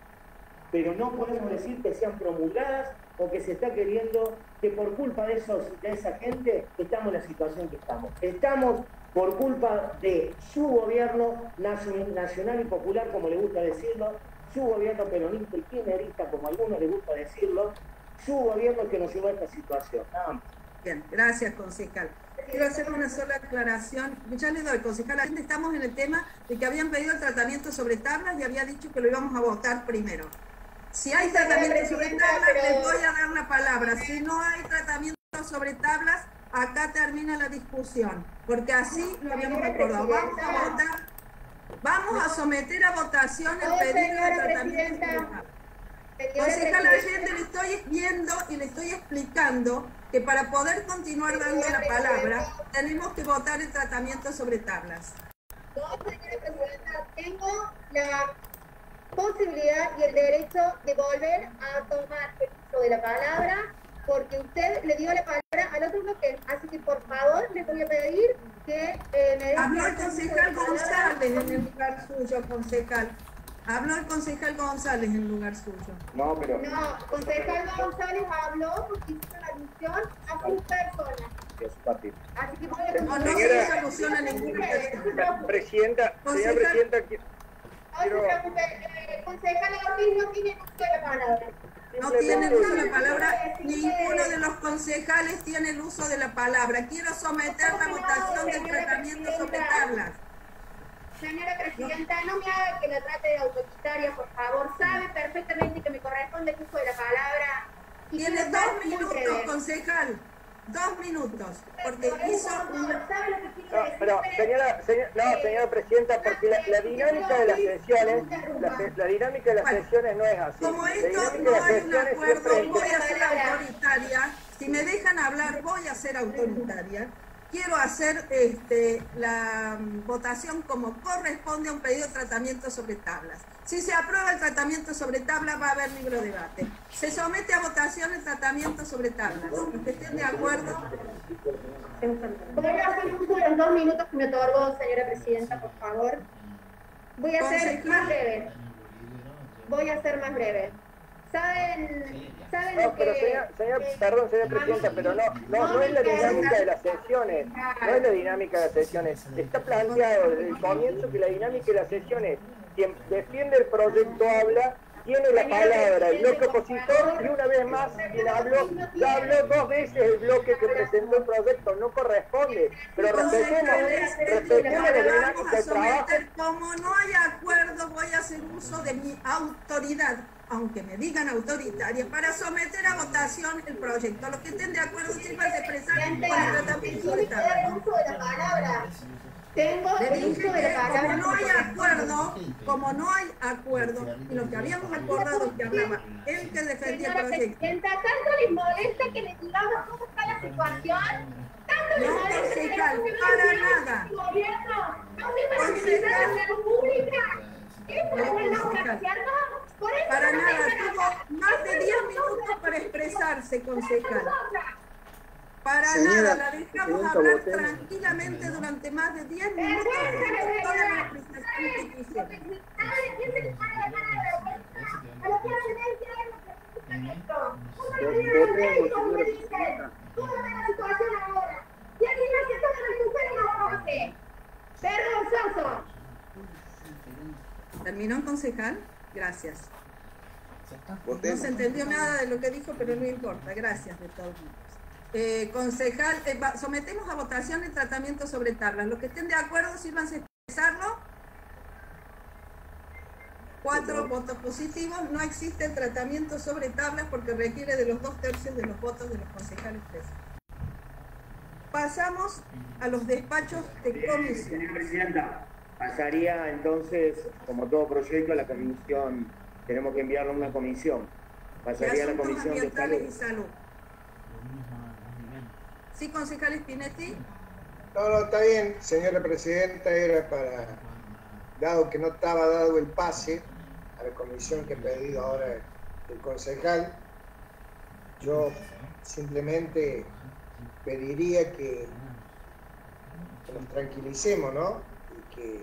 pero no podemos decir que sean promulgadas o que se está queriendo que por culpa de, esos, de esa gente estamos en la situación que estamos. Estamos por culpa de su gobierno nacional y popular, como le gusta decirlo, su gobierno peronista y kirchnerista, como a algunos les gusta decirlo, su gobierno que nos llevó a esta situación. Nada más. Bien, gracias, concejal. Quiero hacer una sola aclaración. Ya le doy, concejal. Estamos en el tema de que habían pedido el tratamiento sobre tablas y había dicho que lo íbamos a votar primero. Si hay tratamiento sobre tablas, les voy a dar la palabra. Si no hay tratamiento sobre tablas, acá termina la discusión, porque así lo habíamos acordado. Vamos a votar, vamos a someter a votación el pedido de tratamiento sobre tablas. Concejal Allende, le estoy viendo y le estoy explicando que para poder continuar dando la palabra, tenemos que votar el tratamiento sobre tablas. No, señora presidenta, tengo la posibilidad y el derecho de volver a tomar el uso de la palabra, porque usted le dio la palabra al otro bloque. Así que, por favor, le voy a pedir que eh, me dé... Habló el concejal González en el lugar suyo, concejal. Habló el concejal González en lugar suyo. No, pero... No, concejal González habló porque hizo una alusión a su persona. De su partido. Así que voy a... No, no se hizo alusión a ninguna persona. Presidenta, señora presidenta, quiero... No se preocupe, el concejal Ortiz no tiene uso de la palabra. No tiene uso de la palabra, ninguno de los concejales tiene el uso de la palabra. Quiero someter la votación del tratamiento sobre tablas. Señora presidenta, no me haga que la trate de autoritaria, por favor. Sabe perfectamente que me corresponde el uso de la palabra. Y tiene dos minutos, concejal. Dos minutos, porque hizo una... No, pero señora, señora, no, señora presidenta, porque la, la dinámica de las sesiones, la, la dinámica de las bueno, sesiones no es así. Como esto no hay un acuerdo, voy a ser autoritaria. Si me dejan hablar, voy a ser autoritaria. Quiero hacer este, la votación como corresponde a un pedido de tratamiento sobre tablas. Si se aprueba el tratamiento sobre tablas, va a haber libre debate. Se somete a votación el tratamiento sobre tablas. Los que estén de acuerdo. Voy a hacer uso de los dos minutos que me otorgó, señora presidenta, por favor. Voy a ser más breve. Voy a ser más breve. ¿Saben, saben No, lo pero que, señora, señora, eh, perdón, señora presidenta, pero no, no, no es la dinámica de las sesiones, no es la dinámica de las sesiones. Está planteado desde el comienzo que la dinámica de las sesiones, quien defiende el proyecto habla, tiene la palabra, el bloque opositor, y una vez más, quien habló, ya habló dos veces el bloque que presentó el proyecto, no corresponde, pero respetemos, respetemos la dinámica de trabajo. Como no hay acuerdo, voy a hacer uso de mi autoridad, aunque me digan autoritaria, para someter a votación el proyecto. Los que estén de acuerdo, sirvan de expresar con el tratamiento de tablas. Tengo el uso de la palabra. Como no hay acuerdo, como no hay acuerdo, y lo que habíamos acordado que hablaba, el que defendía el proyecto. Mientras tanto les molesta que les digamos cómo está la situación. Tanto les No, molesta concejal, que para nada. gobierno no se permite la salud pública. ¿Eso es bueno, cierto? Por eso Para no nada, dejan hablar. tuvo más de diez minutos para expresarse, concejal. Para Señora, nada, la dejamos presidenta, hablar votemos. tranquilamente durante más de diez minutos de toda la explicación que quisiera. Vergonzoso. ¿Terminó, concejal? Gracias. No se Votemos. entendió nada de lo que dijo, pero no importa. Gracias, de todos modos. Eh, concejal, eh, va- sometemos a votación el tratamiento sobre tablas. Los que estén de acuerdo, sírvanse a expresarlo. Cuatro votos positivos. No existe el tratamiento sobre tablas porque requiere de los dos tercios de los votos de los concejales presentes. Pasamos a los despachos de comisión. Señora Presidenta, pasaría entonces, como todo proyecto, a la comisión. Tenemos que enviarlo a una comisión. De Pasaría a la Asuntos comisión de Ambientales y salud. Salud. Sí, concejal Spinetti. No, no, está bien, señora Presidenta, era para, dado que no estaba dado el pase a la comisión que he pedido ahora el concejal, yo simplemente pediría que, que nos tranquilicemos, ¿no? Y que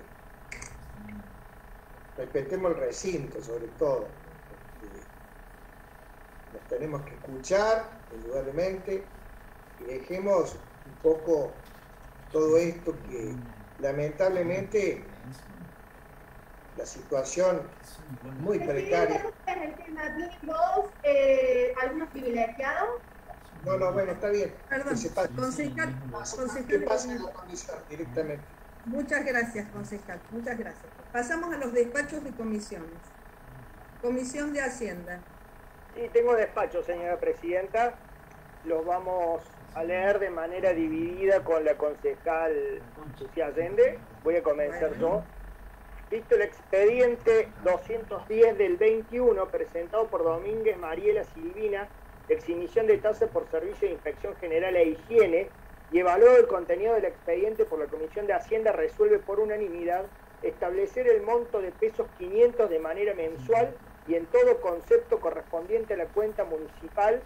respetemos el recinto, sobre todo. Porque nos tenemos que escuchar, indudablemente, y dejemos un poco todo esto que lamentablemente la situación es muy precaria. ¿El tema tiene vos eh, algunos privilegiados? No, no, bueno, está bien. Perdón, Que se pase, concejal, que concejal. pase a la comisión directamente. Muchas gracias, concejal. Muchas gracias. Pasamos a los despachos de comisiones. Comisión de Hacienda. Sí, tengo despacho, señora Presidenta. Los vamos a leer de manera dividida con la concejal Lucía Allende. Voy a comenzar yo. Visto el expediente doscientos diez del veintiuno, presentado por Domínguez Mariela Silvina, exhibición de tasa por servicio de inspección general e higiene, y evaluado el contenido del expediente por la Comisión de Hacienda, resuelve por unanimidad establecer el monto de pesos quinientos de manera mensual y en todo concepto correspondiente a la cuenta municipal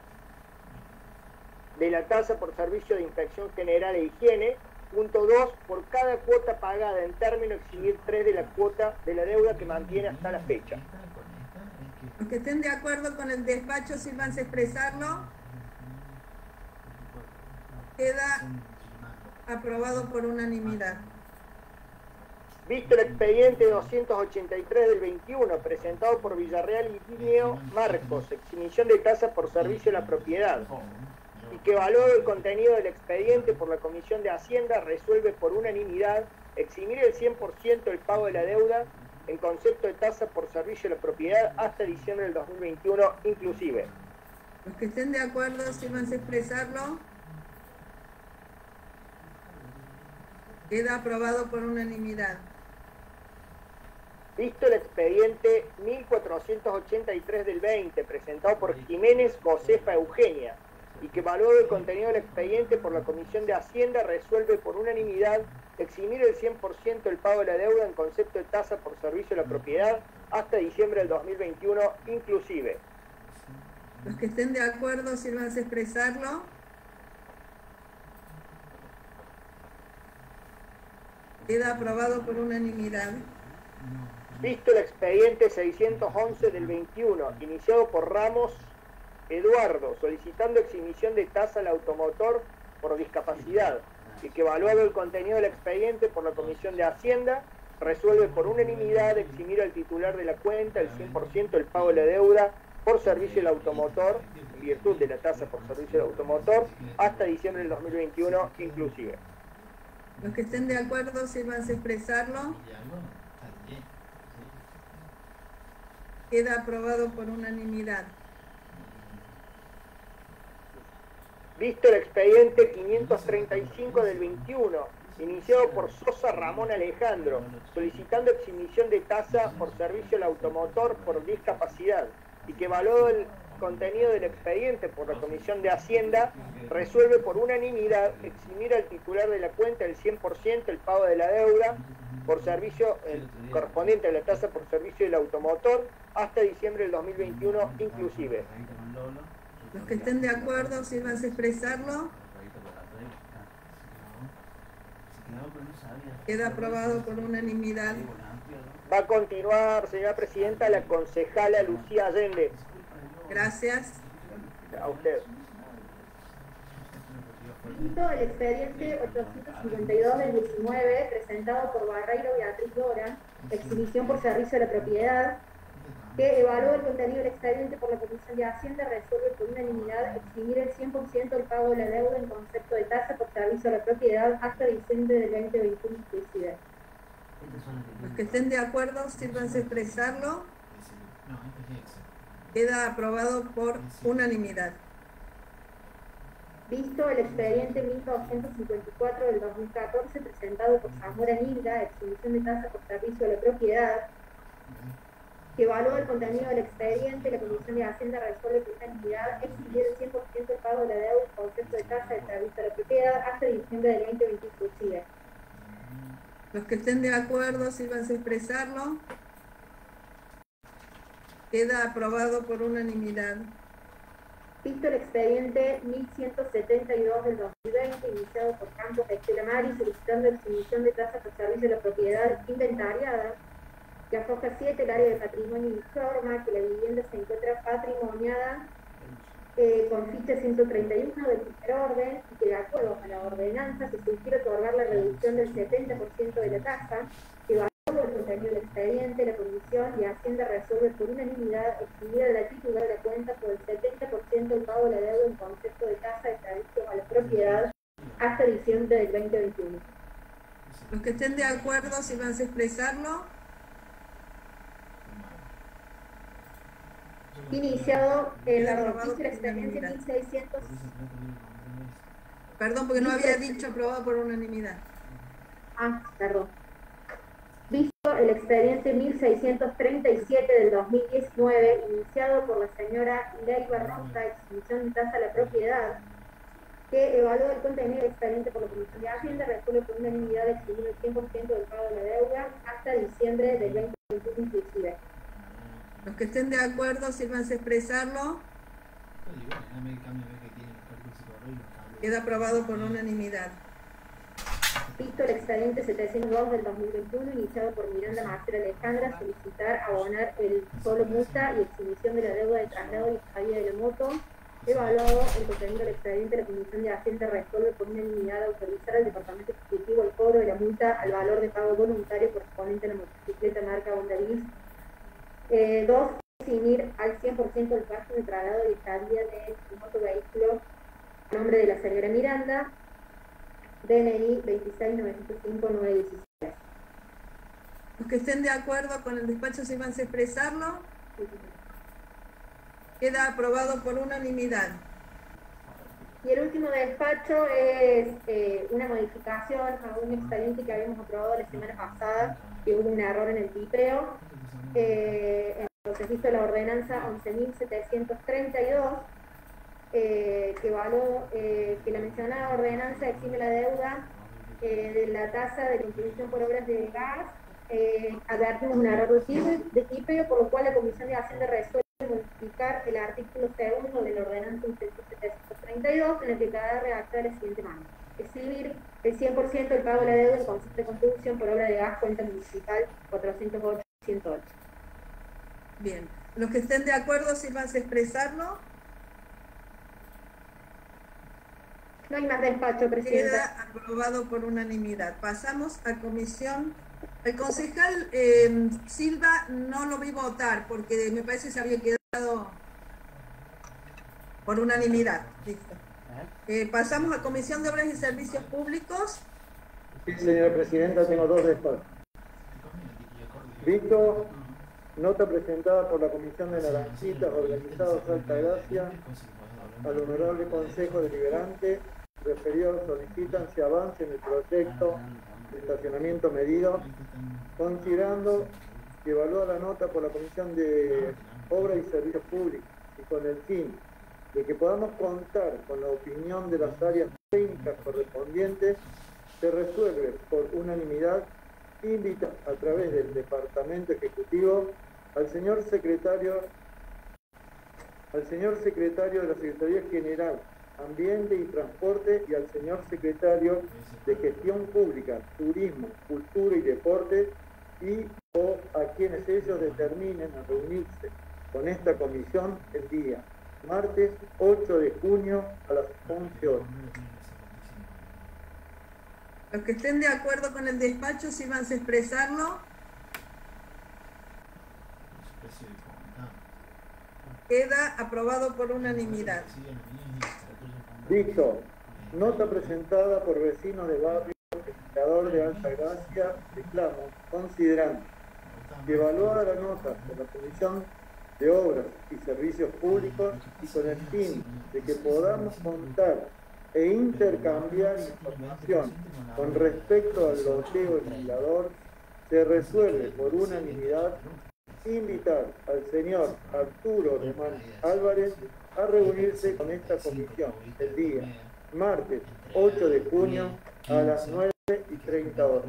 de la tasa por servicio de inspección general e higiene. Punto dos, por cada cuota pagada en término exhibir tres de la cuota de la deuda que mantiene hasta la fecha. Los que estén de acuerdo con el despacho, sírvanse a expresarlo. Queda aprobado por unanimidad. Visto el expediente doscientos ochenta y tres del veintiuno, presentado por Villarreal y Guineo Marcos, exhibición de tasa por servicio a la propiedad, y que evaluado el contenido del expediente por la Comisión de Hacienda, resuelve por unanimidad eximir el cien por ciento del pago de la deuda en concepto de tasa por servicio a la propiedad hasta diciembre del dos mil veintiuno inclusive. Los que estén de acuerdo, sírvanse a expresarlo. Queda aprobado por unanimidad. Visto el expediente mil cuatrocientos ochenta y tres del veinte, presentado por Jiménez Josefa Eugenia, y que evaluado el contenido del expediente por la Comisión de Hacienda, resuelve por unanimidad eximir el cien por ciento del pago de la deuda en concepto de tasa por servicio a la propiedad hasta diciembre del dos mil veintiuno inclusive. Los que estén de acuerdo, sírvanse a expresarlo. Queda aprobado por unanimidad. Visto el expediente seiscientos once del veintiuno, iniciado por Ramos Eduardo, solicitando exhibición de tasa al automotor por discapacidad, y que evaluado el contenido del expediente por la Comisión de Hacienda, resuelve por unanimidad eximir al titular de la cuenta el cien por ciento del pago de la deuda por servicio del automotor, en virtud de la tasa por servicio del automotor, hasta diciembre del dos mil veintiuno inclusive. Los que estén de acuerdo, sírvanse a expresarlo. Queda aprobado por unanimidad. Visto el expediente quinientos treinta y cinco del veintiuno, iniciado por Sosa Ramón Alejandro, solicitando exhibición de tasa por servicio al automotor por discapacidad, y que evaluado el contenido del expediente por la Comisión de Hacienda, resuelve por unanimidad eximir al titular de la cuenta el cien por ciento el pago de la deuda por servicio eh, correspondiente a la tasa por servicio del automotor hasta diciembre del dos mil veintiuno inclusive. Los que estén de acuerdo, sírvanse a expresarlo. Queda aprobado por unanimidad. Va a continuar, señora Presidenta, la concejala Lucía Allende. Gracias. A usted. Visto el expediente ochocientos cincuenta y dos del diecinueve, presentado por Barreiro Beatriz Dora, exhibición por servicio de la propiedad, que evalúa el contenido del expediente por la Comisión de Hacienda, resuelve por unanimidad exhibir el cien por ciento del pago de la deuda en concepto de tasa por servicio a la propiedad hasta diciembre del veinte veintiuno inclusive. Los que estén de acuerdo, sírvanse a expresarlo. Queda aprobado por unanimidad. Visto el expediente mil doscientos cincuenta y cuatro del dos mil catorce, presentado por Zamora Nilda, exhibición de tasa por servicio a la propiedad, que evalúa el contenido del expediente, la Comisión de Hacienda resuelve por unanimidad exhibir el cien por ciento del pago de la deuda en concepto de tasa de servicio a la propiedad hasta diciembre del veinte veinte inclusive. Los que estén de acuerdo, sírvanse a expresarlo. Queda aprobado por unanimidad. Visto el expediente mil ciento setenta y dos del dos mil veinte, iniciado por Campos Estela Mari, solicitando exhibición de tasa por servicio a la propiedad inventariada, que arroja siete el área de patrimonio y informa que la vivienda se encuentra patrimoniada eh, con ficha ciento treinta y uno del primer orden, y que de acuerdo a la ordenanza se sugiere otorgar la reducción del setenta por ciento de la tasa, que evalúa el contenido del expediente, la Comisión de Hacienda resuelve por unanimidad exhibir a la titular de la cuenta por el setenta por ciento del pago de la deuda en concepto de tasa de servicio a la propiedad hasta diciembre del veinte veintiuno. Los que estén de acuerdo, sírvanse a expresarlo. Iniciado el arrojizo de la expediente mil seiscientos. Perdón, porque no había dicho aprobado por unanimidad. Ah, perdón. Visto el expediente mil seiscientos treinta y siete del dos mil diecinueve, iniciado por la señora Leiva Rosa, exhibición de tasa a la propiedad, que evalúa el contenido del expediente por la Comisión de Hacienda, resuelve por unanimidad exhibir el cien por ciento del pago de la deuda hasta diciembre del veinte veintiuno inclusive. Los que estén de acuerdo, sírvanse a expresarlo. Queda aprobado por unanimidad. Visto el expediente setecientos dos del dos mil veintiuno, iniciado por Miranda Marcela Alejandra, solicitar abonar el solo multa y exhibición de la deuda de traslado y estadía de la moto, evaluado el contenido del expediente, la Comisión de Hacienda resuelve por unanimidad autorizar al Departamento Ejecutivo el cobro de la multa al valor de pago voluntario correspondiente a la motocicleta marca Honda Bis. Eh, dos, eximir al cien por ciento el gasto de traslado y estadía de motovehículo a nombre de la señora Miranda, D N I veintiséis novecientos cinco nueve dieciséis. Los que estén de acuerdo con el despacho, sírvanse a expresarlo. Queda aprobado por unanimidad. Y el último despacho es eh, una modificación a un expediente que habíamos aprobado la semana pasada, que hubo un error en el tipeo. Eh, entonces, visto la ordenanza once mil setecientos treinta y dos, eh, que evaluó eh, que la mencionada ordenanza exime la deuda eh, de la tasa de contribución por obras de gas, eh, advertimos un error de tipeo, de tipeo, por lo cual la Comisión de Hacienda resuelve modificar el artículo segundo de la ordenanza once mil setecientos treinta y dos, en el que queda redactada de la siguiente manera: exhibir el cien por ciento del pago de la deuda en concepto de contribución por obra de gas, cuenta municipal cuatrocientos ocho ciento ocho. Bien, los que estén de acuerdo, sírvanse a expresarlo. No hay más despacho, Presidenta. Queda aprobado por unanimidad. Pasamos a comisión. El concejal eh, Silva no lo vi votar porque me parece que se había quedado por unanimidad. Listo. Eh, pasamos a Comisión de Obras y Servicios Públicos. Sí, señora Presidenta, tengo dos despachos. Visto, nota presentada por la Comisión de Naranjitas, organizados Altagracia, al Honorable Consejo Deliberante, referido solicitan se avance en el proyecto de estacionamiento medido, considerando que evalúa la nota por la Comisión de Obras y Servicios Públicos y con el fin de que podamos contar con la opinión de las áreas técnicas correspondientes, se resuelve por unanimidad invita a través del Departamento Ejecutivo al señor secretario al señor secretario de la Secretaría General Ambiente y Transporte y al señor secretario de Gestión Pública, Turismo, Cultura y Deporte y o a quienes ellos determinen a reunirse con esta comisión el día martes ocho de junio a las once horas. Los que estén de acuerdo con el despacho, sírvanse a expresarlo. Queda aprobado por unanimidad. Visto, nota presentada por vecinos de barrio legislador de Alta Gracia, reclamo, considerando que evaluada la nota de la Comisión de Obras y Servicios Públicos y con el fin de que podamos contar e intercambiar información con respecto al loteo legislador, se resuelve por unanimidad invitar al señor Arturo Román Álvarez a reunirse con esta comisión el día martes ocho de junio a las nueve y treinta horas.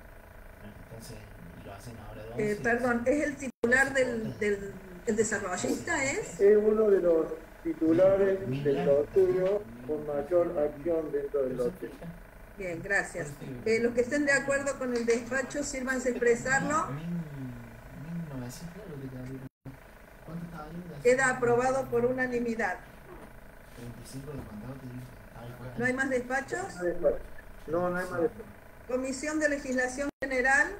Eh, perdón, ¿es el titular del, del el desarrollista? ¿Es? Es uno de los titulares del loterio con mayor acción dentro del lote. Bien, gracias. Eh, los que estén de acuerdo con el despacho, sírvanse a expresarlo. Queda aprobado por unanimidad. ¿No hay más despachos? No, no hay más despachos. Comisión de Legislación General.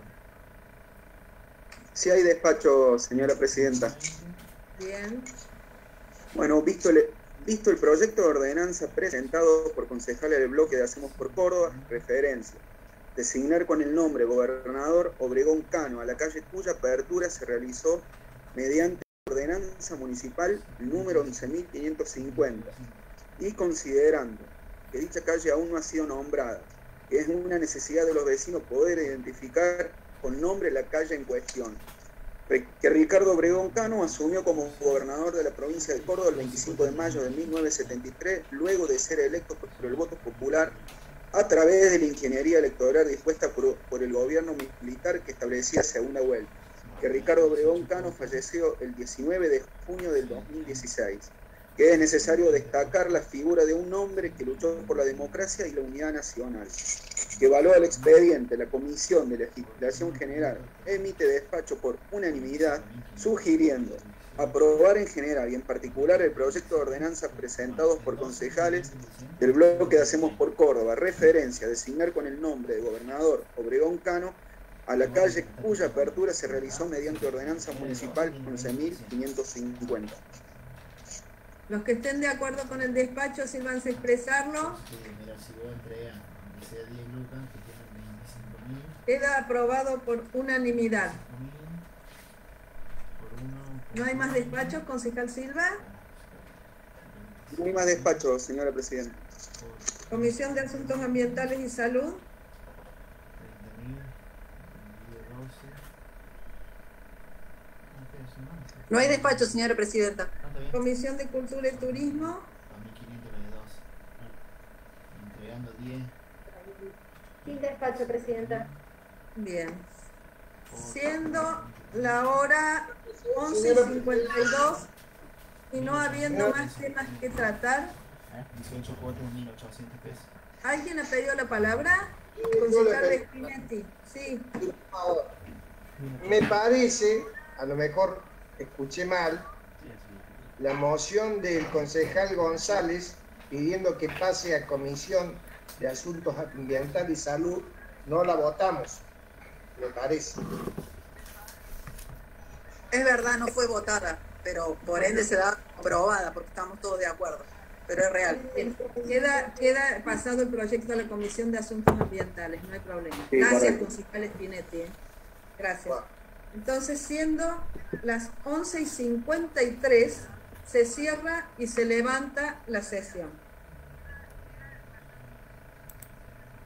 Sí hay despacho, señora presidenta. Bien. Bueno, visto el, visto el proyecto de ordenanza presentado por concejales del bloque de Hacemos por Córdoba, referencia. Designar con el nombre Gobernador Obregón Cano a la calle cuya apertura se realizó mediante ordenanza municipal número once mil quinientos cincuenta y considerando que dicha calle aún no ha sido nombrada, que es una necesidad de los vecinos poder identificar con nombre la calle en cuestión, que Ricardo Obregón Cano asumió como gobernador de la provincia de Córdoba el veinticinco de mayo de mil novecientos setenta y tres, luego de ser electo por el voto popular a través de la ingeniería electoral dispuesta por, por el gobierno militar que establecía segunda vuelta, que Ricardo Obregón Cano falleció el diecinueve de junio del dos mil dieciséis, que es necesario destacar la figura de un hombre que luchó por la democracia y la unidad nacional, que evalúa el expediente. La Comisión de Legislación General emite despacho por unanimidad, sugiriendo aprobar en general y en particular el proyecto de ordenanza presentados por concejales del bloque de Hacemos por Córdoba, referencia, designar con el nombre de Gobernador Obregón Cano a la calle cuya apertura se realizó mediante ordenanza municipal once mil quinientos cincuenta. Los que estén de acuerdo con el despacho, sírvanse a expresarlo. Queda aprobado por unanimidad. ¿No hay más despachos, concejal Silva? No hay más despachos, señora presidenta. Comisión de Asuntos Ambientales y Salud. No hay despacho, señora presidenta. Comisión de Cultura y Turismo. Sin despacho, presidenta. Bien. Siendo la hora once y cincuenta y dos y no habiendo más temas que tratar, ¿alguien ha pedido la palabra? Concejal de Spinetti. Sí. Me parece, a lo mejor escuché mal, la moción del concejal González pidiendo que pase a Comisión de Asuntos Ambientales y Salud, no la votamos, me parece. Es verdad, no fue votada, pero por ende se da aprobada, porque estamos todos de acuerdo. Pero es real. Queda, queda pasado el proyecto a la Comisión de Asuntos Ambientales, no hay problema. Sí, Gracias, correcto. concejal Spinetti. ¿eh? Gracias. Entonces, siendo las once y cincuenta y tres, se cierra y se levanta la sesión.